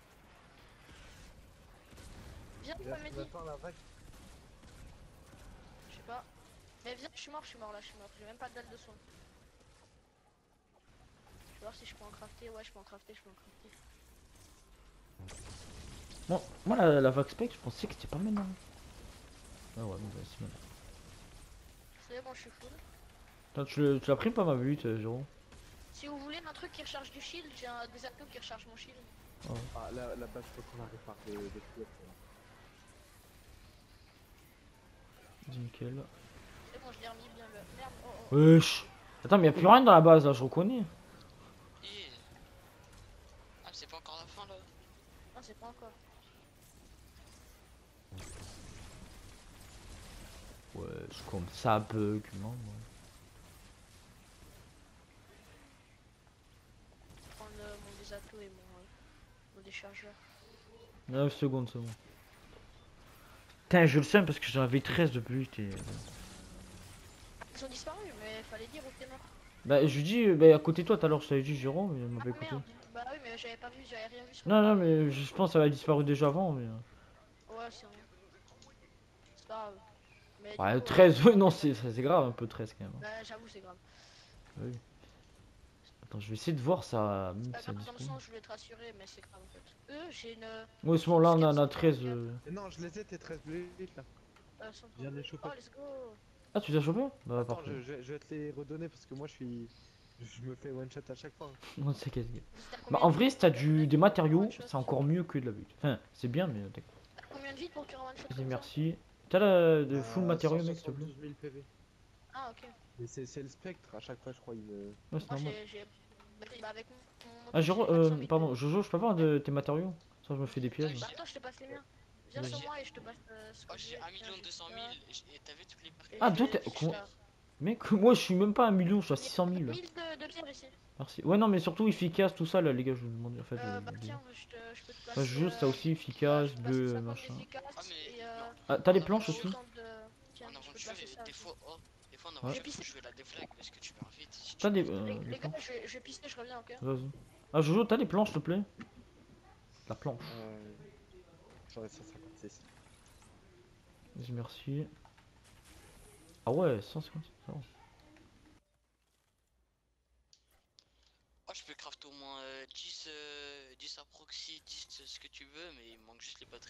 Viens, pas Mehdi. J'attends la vague. Je sais pas. Mais viens, je suis mort là, je suis mort. J'ai même pas de dalle de soin. Je vais voir si je peux en crafter. Ouais, je peux en crafter, je peux en crafter. Bon, moi, la vague spec, je pensais que c'était pas maintenant. Ah ouais, bon, bah, c'est maintenant. C'est bon, je suis full. Attends, tu l'as pris pas ma butte, Géraud? Si vous voulez un truc qui recharge du shield, j'ai des atomes qui rechargent mon shield. Ah, la base, je crois qu'on arrive par des pièces. Nickel. C'est bon, je l'ai remis bien le. Merde, oh oh. Wesh. Attends, mais y'a plus rien dans la base là, je reconnais. Et... Ah, c'est pas encore la fin là. Non, c'est pas encore. Wesh, comme ça bug, non, moi. Je vais prendre mon désato et mon déchargeur. 9 secondes, c'est bon. Putain, je le sens parce que j'en avais 13 de but et. Ils ont disparu, mais fallait dire où t'es mort. Bah, je lui dis, bah, à côté de toi tout à l'heure, je t'avais dit Jérôme, mais il Ah m'avait écouté. merde. Bah oui, mais j'avais pas vu, j'avais rien vu sur Non, le non, map. mais je pense qu'elle a disparu déjà avant, mais. Ouais, c'est rien. C'est pas grave. Mais du Ouais, coup, 13, ouais, non, c'est grave un peu 13 quand même. bah, j'avoue, c'est grave. Oui. Attends, je vais essayer de voir ça. Ça Dans le disparaît. sens, je voulais te rassurer, mais c'est grave en fait. Eux, j'ai une. Ouais, c'est bon, là on en a 13. Et non, je les ai, tes 13 bleus là. Je viens de les choper. Oh, let's go! Ah, tu les as chopés? Bah, Attends, parfait. je vais te les redonner parce que moi je me fais one shot à chaque fois. Non, c'est qu'est-ce que. C'était à Bah, combien en de vrai, vie si t'as pour curer des un matériaux, one shot? c'est encore mieux que de la butte. Enfin, c'est bien, mais. T'as combien de vie pour curer un one shot Vas-y, comme ça? merci. T'as de full matériaux, mec, s'il te plaît? 172 000 PV. Ah, ok. Mais c'est le spectre, à chaque fois je crois il me... Ouais, c'est Moi, normal. j'ai. Bah, avec mon. Ah, truc, Jérôme, j'ai 400 000 pardon, de vie. Jojo, je peux avoir de tes matériaux? Ça, je me fais des pièges. Bah, attends, je te passe les miens. Viens Vas-y. sur moi et je te passe ce Oh, que j'ai 1 Tiens, 200 000 et t'avais toutes les pertes. Et Ah, j'ai- d'autres. j'ai Comment- ça. Mec, moi, je suis même pas à 1 million, je suis à 600 000. 1000 de pierre ici. Merci. Ouais, non, mais surtout efficace, tout ça, là, les gars, je vous demande. En fait, Bah, tiens, je peux te passer. Bah, Jojo, ça aussi, efficace, je te passe bleu, 50 machin. d'efficace Ah, mais et, non. Ah, t'as les En planches aventure, aussi? 50 de. Tiens, En je peux te aventure, passer ça. des fois, oh, des fois en Ouais. aventure, pissé. je fais la déflag parce que tu meurs vite. Si T'as tu des. meurs vite. Des Les gars, planches? je vais pisser, je reviens, ok? Vas-y. Ah, Jojo, t'as des planches, s'il te plaît? La planche. J'en ai 156. Vas-y, merci. Ah ouais, 150, ça va. Oh, je peux craft au moins 10 à proxy, 10 ce que tu veux, mais il me manque juste les batteries.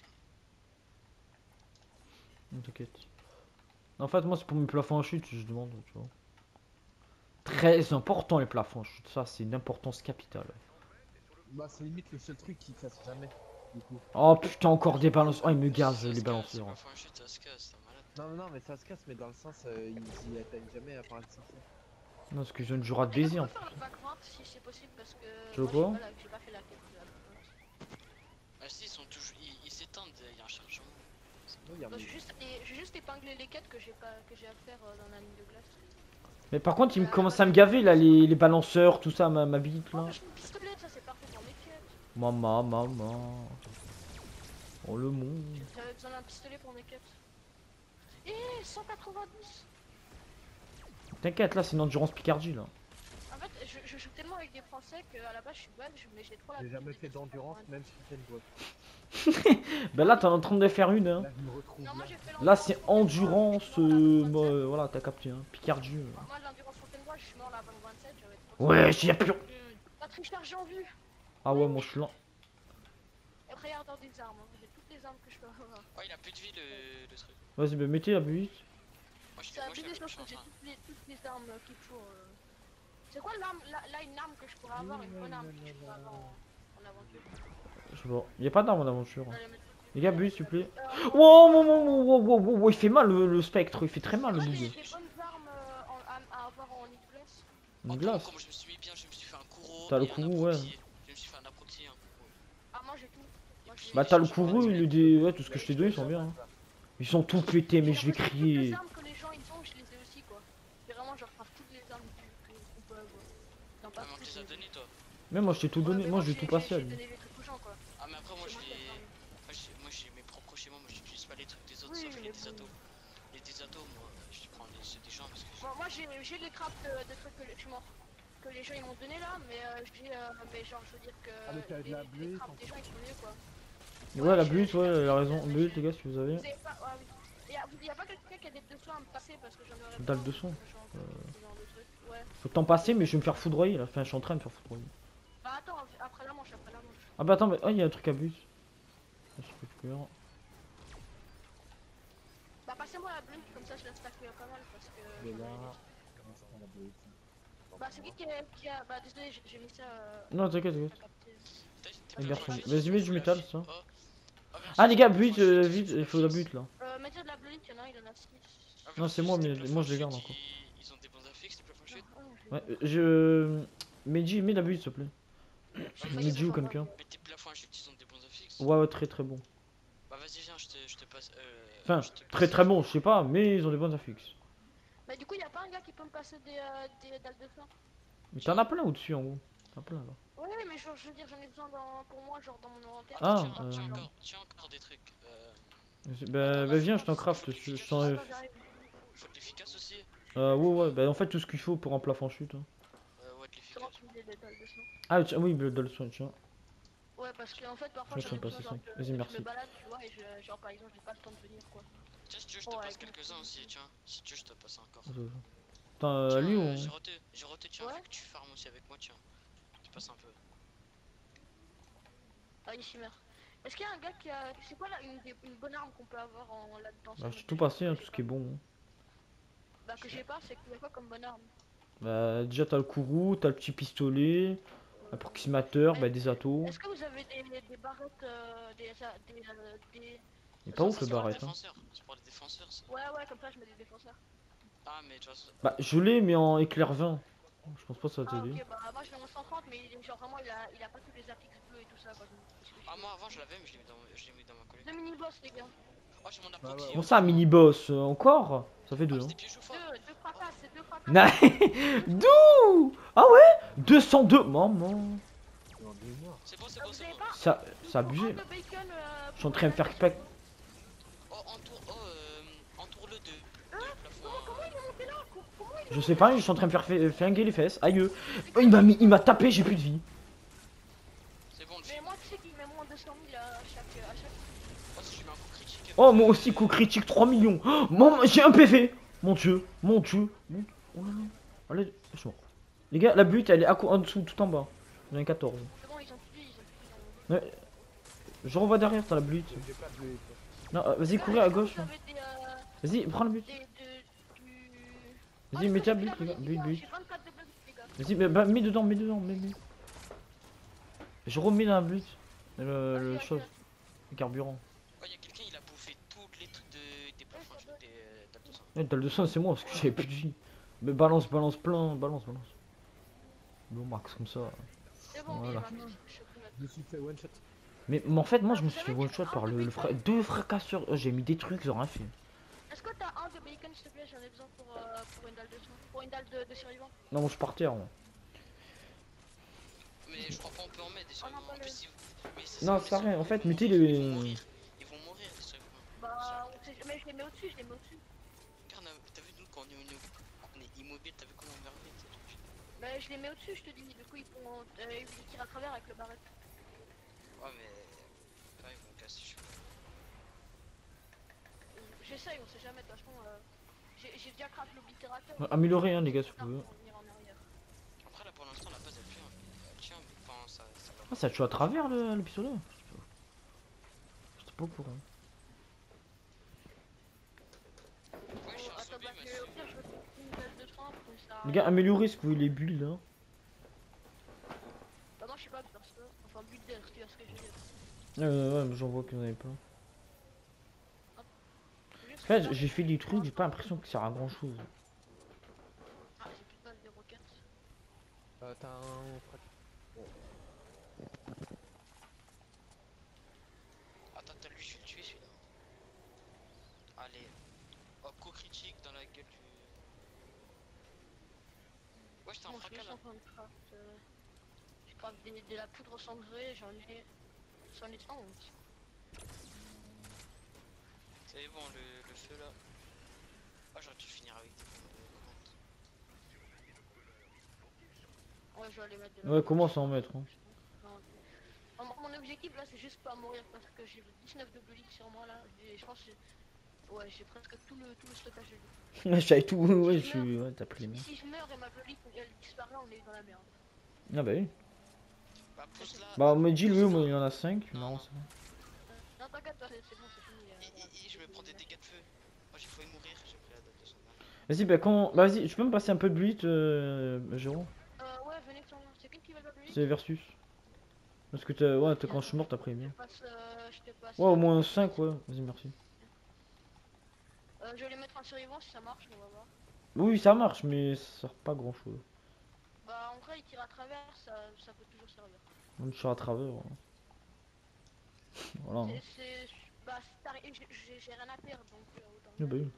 Non, t'inquiète. En fait, moi, c'est pour mes plafonds à chute, je demande, tu vois. Très important, les plafonds à chute. Ça, c'est une importance capitale. Bah c'est limite le seul truc qui casse jamais, du coup. Oh putain, encore des balances. Oh, il me gaz, Ça les se casse, balanceurs. c'est pas chute, ça se casse, c'est malade. Non mais ça se casse mais dans le sens, ils y atteignent jamais à part le 500. Non, parce que je viens de jouer à Les gars, baiser on en peut faire le background si c'est possible parce que. Tu veux moi, quoi j'ai pas fait la quête de la background. Ah si, ils sont toujours. Ils s'étendent, il y a un chargement. Non, il y a Non, j'ai juste épinglé les quêtes que j'ai à faire dans la ligne de glace. Mais par contre, il me commence à me gaver là, les balanceurs, tout ça, ma bite Oh, là. mais j'ai une pistolet, ça c'est parfait pour mes quêtes. Maman. Oh le monde. J'avais besoin d'un pistolet pour mes quêtes. 190. T'inquiète, là, c'est une endurance Picardie là. En fait, je joue tellement avec des Français qu'à la base je suis belge, mais j'ai trop la J'ai jamais flemme fait des d'endurance, 190. même si c'est une boîte. Ben là, t'es en train de faire une. Hein. Là, je me retrouve Non, moi là. j'ai fait Là, l'endurance c'est Fontainebleau, endurance. je suis mort à la 27. Voilà, t'as capté. Hein. Picardie. Moi, l'endurance Fontainebleau, je suis mort à la 27, j'avais trop. Ouais, j'y a plus. La tricheur, j'ai en vue. Ah ouais, moi je suis lent. Et regarde dans des armes, hein. J'ai toutes les armes que je peux avoir. Oh, il a plus de vie le truc. Vas-y, ben mettez la butte. Moi je C'est moi, abusé, l'avais- je pense suis que en j'ai train. toutes les armes qu'il faut. C'est quoi l'arme là, une arme que je pourrais avoir, une bonne arme que je pourrais avoir en aventure. Je sais pas. Y'a pas d'arme en aventure. Allez, mettre- Les gars, butte, s'il vous plaît. Euh, Wow, il fait mal le spectre, il fait très mal le moi, j'ai bug. des bonnes armes à avoir en League Glace. Une Oh, glace. comment je me suis mis bien, je me suis fait un courroux. T'as le et un courroux, ouais. approxi. Je me suis fait un approxi, un courroux. Ah, moi j'ai tout. Moi, j'ai- Bah t'as le j'ai- courroux, il est des... Ouais, tout ce que je t'ai donné, ils sont bien. Hein. Ils sont tout pétés, mais j'ai je vais l'impression que crier. toutes les armes que les gens ils ont, je les ai aussi quoi. C'est vraiment genre par toutes les armes qu'on peut avoir. Non, Ah, pas mais on toutes, te les a mais- donné toi. Même moi je t'ai tout Ouais, donné, mais moi je vais j'ai- tout passer à J'ai lui. donné les trucs aux gens quoi. Ah, mais après, moi C'est je moi qui ai les. fermé. Moi j'ai mes propres chez moi, moi j'utilise pas les trucs des autres Oui, sauf mais les bon. désatos. Les désatos, moi je les prends ceux des gens parce que. Moi j'ai les crafts de trucs que je suis mort. Que les gens ils m'ont donné là, mais genre je veux dire que Ah, mais t'as de la les blé, crafts des gens ils sont mieux quoi. Ouais, la j'ai- butte, j'ai ouais, perdu elle a les raison. deux, Butte, mais les gars, si vous avez. Vous avez pas. Ah oui. Y a pas quelqu'un qui a des dessous à me passer parce que j'en aurais Dalle besoin, de son. ce genre de truc. Ouais. Faut t'en passer, mais je vais me faire foudroyer là. Enfin, je suis en train de me faire foudroyer. Bah attends, après la manche. Ah bah attends, mais oh, il y a un truc à but. Je récupère. Bah passez-moi la bleu, comme ça je la stacker pas mal parce que. Mais j'en ai là, des- comment ça prend la bleu Bah c'est qui a. Bah désolé, j'ai mis ça. Non, t'inquiète. à capter. T'es Les pas garçons. franchi, Vas-y, mets du tu métal, l'as ça. fait. Oh, merci, Ah les gars, tu l'as but, franchi, vite, tu il faut la l'as but fait. là. Mettez de la bleu, il y en a un, il en a 6. Ah, Non, c'est moi, juste mais les plafonds moi, je les chutes, garde encore. Ils ont des bons affixes, les plafonds chutes. Ouais, je. Mehdi, mets la but, s'il te plaît. Ouais, Mehdi ou ouais, quelqu'un. Mais tes plafonds chutes, ils ont des bons affixes. Ouais, très très bon. Bah vas-y, viens, je te passe. Enfin, je te très passe- très bon, je sais pas, mais ils ont des bonnes affixes. Bah du coup, y a pas un gars qui peut me passer des dalles de fer. Mais t'en as plein au-dessus en gros. T'en as plein là. Ouais, mais genre, je veux dire, j'en ai besoin pour moi, genre dans mon inventaire. Ah, tiens encore des trucs. Bah viens, je t'en craft. Je t'en. Attends, j'arrive. Faut de l'efficace aussi. Ouais, bah en fait tout ce qu'il faut pour un plafond chute. Hein. Ouais, de Comment l'efficace. tu me dis des dalles de sang? Ah, tiens, oui, le le soin, tiens. Ouais, parce qu'en fait, parfois, Je j'en suis ai en train de besoin, passer genre, 5. Vas-y, je merci. me balade, tu vois, et genre, par exemple, j'ai pas le temps de venir, quoi. Tiens, si tu veux, je te Ouais, passe écoute. quelques-uns aussi, tiens. Si tu veux, je te passe encore. Attends, Tiens, lui ou. j'ai roté, tiens, Ouais. vu que tu farmes aussi avec moi, tiens. Je te passe un peu. Ah, il chimère. Est-ce qu'il y a un gars qui a. C'est quoi là, une bonne arme qu'on peut avoir là-dedans? Bah, j'ai tout passé, hein, tout ce qui est bon. Hein. Bah, que j'ai pas, c'est qu'il y a quoi comme bonne arme? Bah, déjà, t'as le courroux, t'as le petit pistolet, approximateur, bah, des atos. Est-ce que vous avez des barrettes, des. Il est pas ouf le C'est pour les barrette. Hein. défenseurs, c'est pour les défenseurs ça. Ouais, comme ça, je mets des défenseurs. Ah, mais tu vois, Bah, je l'ai, mais en éclair 20. Je pense pas que ça va Ah, t'aider. ok, bah, moi, je l'ai en 130, mais genre, vraiment, il a pas tous les affixes bleus et tout ça, quoi. ah, moi avant je l'avais, mais je l'ai mis dans ma collègue. Deux mini-boss, les gars. Oh, j'ai mon approxy. Bon, ça, mini-boss, encore? Ça fait Ah, 2. c'est Hein. des pièges ou forts. Deux fracas, c'est deux fracas. D'où? Ah ouais? 202. Maman. Non, mais moi. C'est bon, c'est Ah, bon, vous c'est avez bon. pas Ça Pour abusé un là. de bacon, Je suis en train de faire pack. Oh, entoure-le de plafond. Comment il est monté là? Comment il est Je sais pas, je suis en train de faire flinguer les fesses. Aïe. Oh, il m'a tapé, j'ai plus de vie. C'est bon, le Mais film. moi, tu sais qu'il met moins de 200 000 à chaque. Oh, si je lui mets un coup critique. Oh, moi aussi, coup critique 3 millions. Oh, maman, j'ai un PV. Mon dieu. Oh là là. Allez, je suis mort. Les gars, la butte, elle est en dessous, tout en bas. J'en ai 14. C'est bon, ils ont plus. Ouais. Je revois derrière, t'as la butte. J'ai pas de blé. Non, vas-y, courez à gauche. Vous avez Vas-y, prends la butte. Vas-y, mettez la butte, les gars. Butte. J'ai 24 de butte, les gars. Vas-y, bah, mets dedans, mets. Je remets dans la butte. Le Vas-y, chose. Le carburant. Oh, y'a quelqu'un, il a bouffé toutes les trucs des plafonds chutes des dalles de sang. Ouais, dalle de sang, c'est moi parce que j'avais plus de vie. Mais balance, balance plein, balance, balance. Bon, max comme ça. C'est bon, Voilà. il m'a mis chocolat. Je me suis fait one shot. Mais en fait, moi Ah, je me vous suis fait savez one que shot un par de le bacon- deux fracasseurs. J'ai mis des trucs, ils ont rien fait. Est-ce que t'as un de bacon, s'il te plaît? J'en ai besoin pour une dalle de sang. Pour une dalle de survivant. Non, moi je suis par terre. Moi. Mais je crois pas on peut en mettre des Oh non, survivants. pas En le- plus, mais ça Non, sert ça à rien. En ils fait, vont mettez mourir, les. Ils vont mourir. Ils vont mourir, les survivants. Bah, mais je les mets au-dessus, je les mets au-dessus. Car t'as vu, nous, quand on est immobile, t'as vu comment on meurt vite, ces trucs. Bah, je les mets au-dessus, je te dis. Du coup, ils tirent à travers avec le barrette. Ouais, mais. Enfin, ils vont me casser, je sais pas. J'essaye, on sait jamais. De toute façon, j'ai déjà craqué l'oblitérateur. Améliorez, hein, les gars, si vous pouvez. Pour revenir en arrière. Après, là, pour l'instant, la base, elle tient, mais enfin, ça va. Ah, ça tue à travers le pistolet. J'étais pas au courant. Ouais, je suis un Attends, zombie, bah, mais au pire, je vais faire une dalle de sang. Comme ça. Les gars, améliorez ce que vous voulez, les builds là. Bah, non, je sais pas, parce que. Enfin, builder, tu vois ce que je veux dire. Ouais, mais j'en vois que vous en avez plein. Juste En fait, là. j'ai fait des trucs, j'ai pas l'impression que ça sert à grand chose. Ah, j'ai plus de balles de roquettes. T'as un Attends, t'as lui, je vais le tuer celui-là. Allez. Hop, coup critique dans la gueule du. Ouais, j'étais en Bon, je fracas suis là. en train de craft. Je craft de la poudre cendrée, j'en ai 111. C'est bon, le feu là. Ah, j'aurais dû finir avec des bombes de commande. Ouais, je vais aller mettre de la Ouais, poudre. commence à en mettre. Hein. Mon objectif là, c'est juste pas mourir parce que j'ai 19 de blue sur moi là. Et je pense que ouais, j'ai presque tout le stockage de blue. J'avais tout. Ouais, je suis. Ouais, t'as pris les mains. Si je meurs et ma blue elle disparaît, on est dans la merde. Ah bah oui. Bah, pose là. Bah, on me dit, lui, moi, il y en a 5. Non, Marrant non. ça. Non, t'inquiète pas, c'est bon, c'est fini. Je me prends des dégâts de feu. Moi, j'ai failli mourir, j'ai pris la date de son âge. Vas-y, bah, quand. Bah, vas-y, tu peux me passer un peu de build, Jérôme? Ouais, venez que c'est qui va la blue? C'est versus. Parce que t'as. Ouais, quand je suis mort, t'as pris les Je miens. te passe, je te passe. Ouais, au moins 5, ouais. Vas-y, merci. Je vais les mettre en survivant si ça marche, on va voir. Oui, ça marche, mais ça sert pas grand chose. Bah, en vrai, il tire à travers, ça peut toujours servir. On tire à travers. Hein. Voilà. Hein. Bah, j'ai rien à perdre donc autant. Ah bah oui.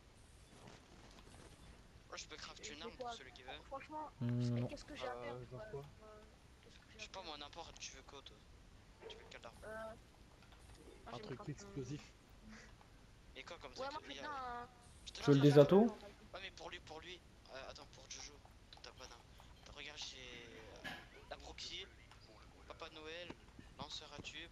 Moi, je peux craft une C'est arme quoi pour celui qui veut. Franchement, Non. qu'est-ce que j'ai à perdre genre quoi qu'est-ce que j'ai Je sais à pas, perdre moi, n'importe, tu veux quoi, toi? Tu veux quelle arme? Moi, Un j'ai truc craft explosif. Et quoi comme Ouais, truc? moi, je veux bien un. Je te Tu veux le donne un désato? Ouais, mais pour lui. Attends, pour Jojo. T'as pas d'arme. Regarde, j'ai la proxy, Papa Noël, lanceur à tube,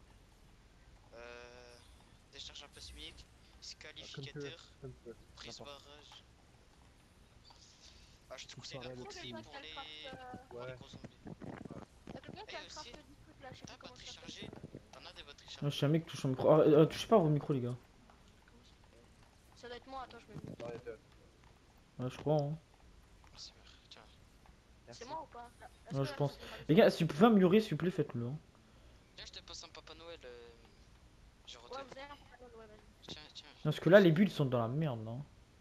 déchargeur plasmique, scalificateur, Comme tu veux. prise N'importe. barrage. Ah, je te conseille la pareil, le proxy Quelqu'un pour qui a le les... craft, pour les Ouais. gros zombies. Y'a quelqu'un qui a Et le craft aussi, du truc là, je sais t'as plus comment batterie ça s'appelle. chargée. T'en as des batteries Ah, je chargées. suis un mec qui touche au micro. Touchez pas à vos micros, les gars. Ça doit être moi, attends, je me le Ouais, deux. Ouais, je crois. Hein. Ah, c'est vrai, tiens. Merci. C'est moi ou pas? Est-ce Ouais, que je là, pense. ça fait mal? Les gars, si vous pouvez améliorer, s'il vous plaît, faites-le. Hein. Viens, je te passe un Papa Noël. J'ai Ouais, roté. vous avez un panneau, ouais, vas-y. Tiens. Parce que là, les builds sont dans la merde. Hein.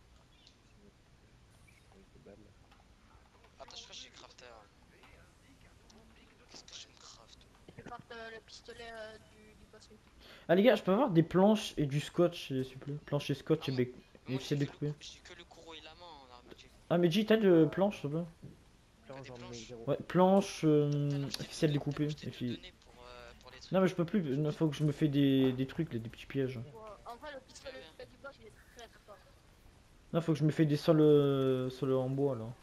Avec des balles. Attends, je crois que j'ai crafté un... Qu'est-ce que je me craft? Je craft le pistolet du boss. Ah, les gars, je peux avoir des planches et du scotch, s'il vous plaît. Planches et scotch et Ah, bec. Moi, Et c'est découpé. j'ai que le courroux et la main en armature. Ah, mais dis, t'as de planches, s'il te plaît? Là, Des j'en mets planches. 0. Ouais, planches, Tout à l'heure, je t'ai ficelle tout découpée. je t'ai Et tout puis... donné pour les trucs. Non, mais je peux plus. Il faut que je me fais des trucs, là, des petits pièges. Ouais, en vrai, le pistolet du boss, il est très très fort. Non, faut que je me fais des sols en bois, là.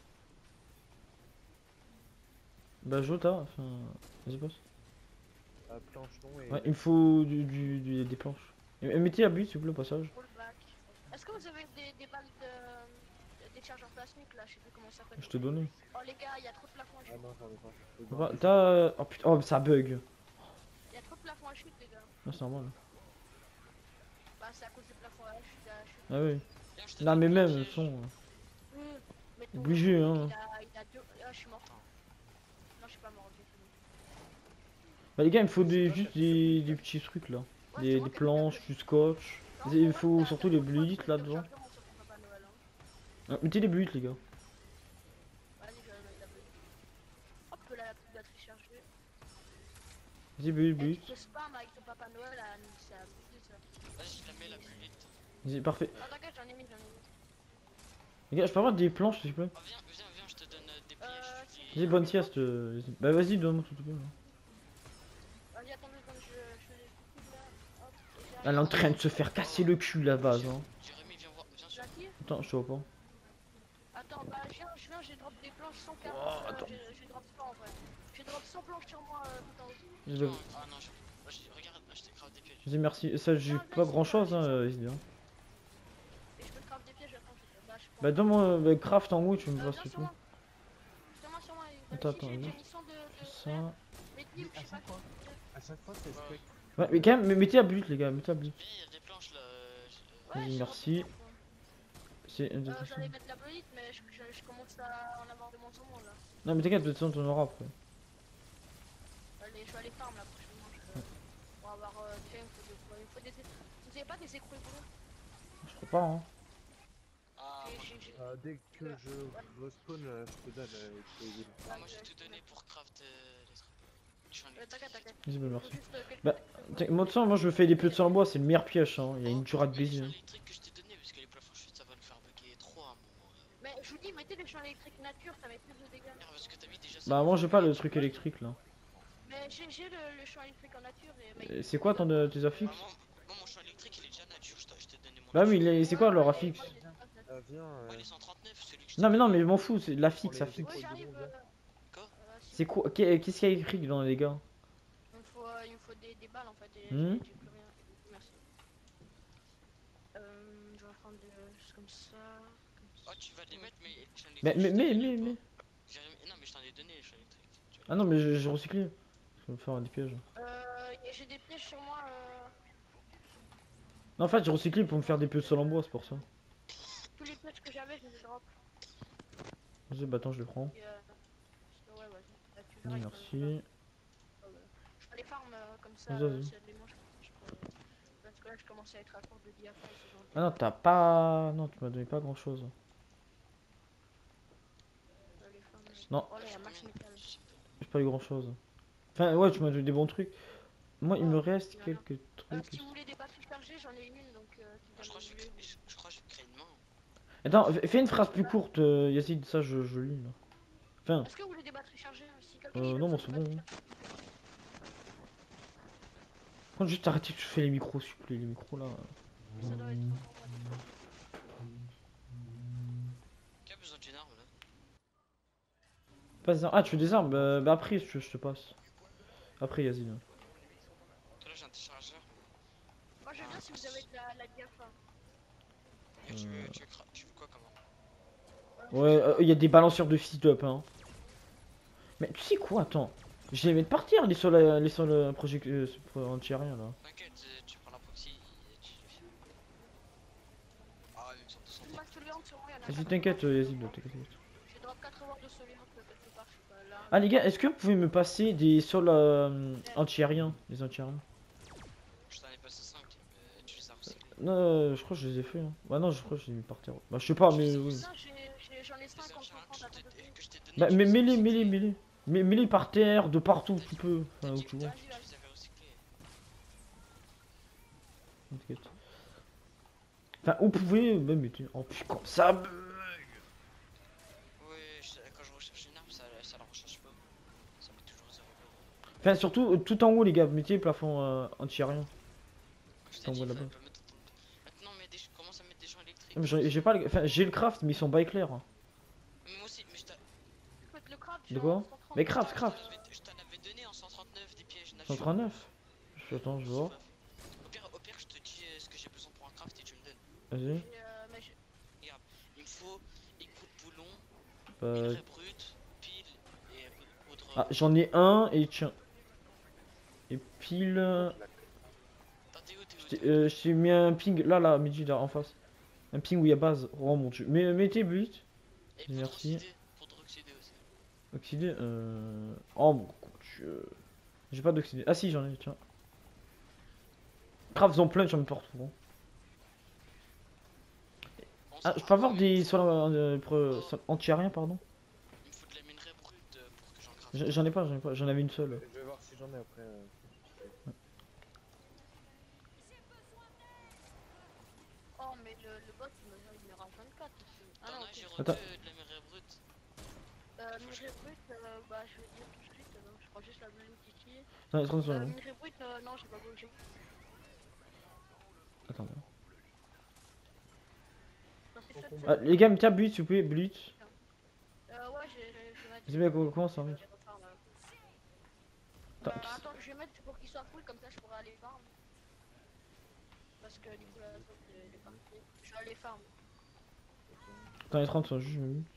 Bah, Jota, enfin... Vas-y, passe. Planche non et. Ouais, il me faut des planches. Et mettez à but, s'il vous plaît, au passage. Rollback. Est-ce que vous avez des balles des chargeurs plasmiques là? Je sais plus comment ça s'appelle. Je te donne. Oh les gars, il y a trop de plafonds à Ah chute. non, j'en ai pas. Faut voir. T'as... Oh putain, oh, ça bug. Il y a trop de plafonds à chute, les gars. Non, c'est normal. Bah, c'est à cause des plafonds à chute. Ah oui. Viens, je te Non, donne mais plein de même, pièges. son... Mais ton Obligé, mec, hein. il a deux. Ah, je suis mort. Non, je suis pas mort. J'ai fini. Bah, les gars, il me faut juste des petits trucs, là. Ouais, c'est Des moi qui ai planches, fait du scotch. Non, Il pour faut moi, surtout t'as les trop de bullets trucs de là-dedans. chargement sur ton Papa Noël, hein. Ah, mettez les bullets, les gars. Vas-y, but, Et but. tu peux spam avec ton papa Noël à c'est abusé ça. Vas-y, je la mets la plus vite. Vas-y, parfait. Ah t'inquiète, j'en ai mis, j'en ai mis. Les gars, je peux avoir des planches, s'il te plaît? Oh, viens, je te donne des pièges. Vas-y, bonne sieste. Vas-y. Bah, vas-y, donne-moi tout, là. Vas-y, attends, je fais les coups là. Hop, et j'ai Elle est en train de se faire casser le cul, la base, hein. Jérémy, viens voir, viens sur. Jackie. Attends, je te vois pas. Attends, bah je viens, j'ai drop des planches sans cap. Oh, attends. J'ai drop 100 en vrai. J'ai drop 100 planches sur moi tout en haut. Vas-y, Non, ah non, regarde, je t'ai grave des pièges. vas-y, merci. Ça, j'ai pas grand chose, hein, vas-y, hein. Et je peux te craft des pièges, attends, je prends. Bah, donne-moi bah, craft en haut, tu me passes Viens tout. sur moi. Sur moi. Attends, Ici, attends, j'ai vas-y. mis 100 de Ça. mais clip, je sais pas quoi. À chaque fois, c'est spec. Ouais, mais quand même, mettez à but, les gars, mettez à but. Viens, il y a des planches là. Vas-y, j'ai merci. drop C'est. j'allais mettre la bolite, mais je commence à en avoir de moins en moins là. Non, mais t'inquiète, de toute façon, t'en auras après. Allez, je vais aller farm là prochainement. Pour avoir déjà, il faut des. Vous avez pas des écrous bleus? Je crois pas, hein. Ah, J'ai. Dès que je respawn, je te donne les villes. moi j'ai tout donné pour craft les trucs. Je suis en T'inquiète. Vas-y, bah, merci. Faut juste quelques Bah, moi, de toute façon, moi, je fais des pieux en bois, c'est le meilleur piège, hein. Il y a une durée de baiser. baiser. Les électriques que je t'ai donné, parce que les plafonds chutes ça va le faire bugger trop à un moment. Mais je vous dis, mettez les champs électriques nature, ça met plus de dégâts. Merde, parce que t'as vu déjà ça. Bah, moi, j'ai pas le truc électrique là. Mais j'ai le champ électrique en nature et. Et c'est quoi ton, tes affixes? Moi mon champ électrique il est déjà nature, je t'ai donné mon. Bah, mais c'est quoi leur affixe? Viens. Ouais, il est 139, celui que je t'ai Non, mais non, donné. mais je m'en fous, c'est l'affixe, Pour les- affixe. Oui, j'arrive. C'est quoi? Qu'est-ce qu'il y a écrit dans les gars? Il me faut des balles en fait. Et Hmm. j'ai plus rien. Merci. Je vais en prendre juste comme ça. Oh, tu vas les mettre, mais champ Mais, électrique, mais, je t'ai mais, donné mais, ou mais. pas Non, mais je t'en ai donné les champs électriques. Ah non, mais j'ai recyclé. Je vais me faire des pièges. J'ai des pièges sur moi. Non, en fait, j'ai recyclé pour me faire des pieux de sol en bois, c'est pour ça. Tous les pièges que j'avais, je les ai drop. Vas-y, bah attends, je les prends. Et, ouais, vas-y. Là, tu Vas-y, verras, merci. je fais les farms comme ça. Vas-y. Si les manches, parce que là, je commence à être à court de diapha. Ah non, t'as pas. Non, tu m'as donné pas grand chose. Non. Oh là, il y a max métal. J'ai pas eu grand chose. Enfin, ouais, tu m'as donné des bons trucs. Moi, il me reste non, quelques trucs. Si vous voulez des batteries chargées, j'en ai une donc. Je crois que je vais créer une main. Attends, fais une phrase plus courte, Yacine, ça je lis là. Enfin, Est-ce que vous voulez des batteries chargées si quelqu'un non, bon, c'est bon. Par contre, juste arrêtez que je fais les micros, s'il vous plaît, les micros là. Ça doit être. Qui a besoin d'une arme là? Passe des armes. Ah, tu veux des armes? Bah après, je te passe. Après, Yacine. Toi là j'ai un déchargeur. Moi, je veux bien si vous avez de la diapha. Et tu veux quoi comment? Ouais, il y a des balanceurs de fit-up, hein. Mais tu sais quoi, attends. Je les mets de partir, les sols project anti-aérien là. T'inquiète, tu prends la proxy et tu. Ah, ouais, ils sont 200. Une masse soluante sur moi, il y en a. Vas-y, t'inquiète, Yacine, t'inquiète. J'ai drop 80 de soluante quelque part, je sais pas là. Ah, les gars, est-ce que vous pouvez me passer des sols anti-aériens? Les anti-aériens? Je t'en ai passé 5, mais tu les as recyclés. Non, je crois que je les ai fait. Hein. Bah non, je crois que je les ai mis par terre. Bah je sais pas, mais oui. Ça, j'en ai 5 en comprendre, attends, Que je t'ai donné. Bah tu mais les as mets-les, recyclés. mets-les. Mets-les par terre, de partout où tu peux. Enfin, où tu vois. Tu les avais recyclés. T'inquiète. Enfin, où vous pouvez, même mettez. Oh putain, ça bug. Ouais, quand je recherche une arme, ça la recherche pas. Ça met toujours 0. Enfin, surtout tout en haut, les gars. Mettez le plafond anti-aérien. Je t'en t'ai dit, vois fallait là-bas. pas mettre maintenant, commence à mettre des champs électriques. Non, mais j'ai pas. Enfin, j'ai le craft, mais ils sont pas éclairs. Hein. Mais moi aussi, mais je t'en le craft. De quoi? Mais craft. je t'en avais donné en 139 des pièges nature. 139. Attends, je vois. Au pire, je te dis ce que j'ai besoin pour un craft et tu me donnes. Vas-y. Il me faut écoute boulon, Bah. minerai brut, pile et poudre. Ah, j'en ai un et tiens. Et pile. Je t'ai mis un ping là, midi là en face. Un ping où il y a base. Oh mon dieu. Mais mettez but. Et Merci. poudre oxydée aussi. Oxydé. Oh mon dieu. J'ai pas d'oxydé. Ah si, j'en ai, tiens. Crafts en plein, j'en mets partout. Hein. Ah, je peux avoir des sols anti-aériens, pardon. Il me faut de la minerai brute pour que j'en crafte. J'en ai pas, j'en avais une seule. Je vais voir si j'en ai après. mais le bot il me rend 24 aussi. Ah T'en non, as, j'ai ok. Attends. de la minerai brute. Minerai brut, bah je vais te dire tout de suite, donc je prends juste la blue ici. Attends, 30 secondes. Minerai brut, non, j'ai pas bougé. Attends. Non, c'est fait, Ah, les gars, me tape but, s'il vous plaît, but. ouais, je vais mettre. Vas-y, mec, on commence, hein, mec. Attends, Attends, je vais mettre pour qu'il soit full, comme ça je pourrai aller farm. Parce que du coup la zone est partie. Je vais aller farm. Attends, les 30 secondes, juste une minute.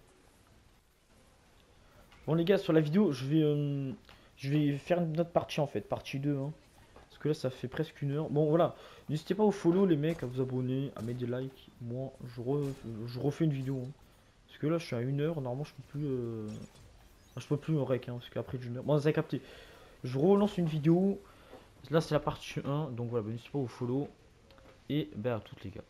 Bon, les gars, sur la vidéo, je vais faire une autre partie en fait, partie 2. Hein. Parce que là, ça fait presque 1 heure. Bon, voilà. N'hésitez pas au follow, les mecs, à vous abonner, à mettre des likes. Moi, je refais une vidéo. Hein. Parce que là, je suis à 1 heure. Normalement, je peux plus. Je peux plus au rec. Hein, parce qu'après d'une heure. Bon, vous avez capté. Je relance une vidéo. Là, c'est la partie 1. Donc voilà, bah, n'hésitez pas au follow. Et bah, à toutes, les gars.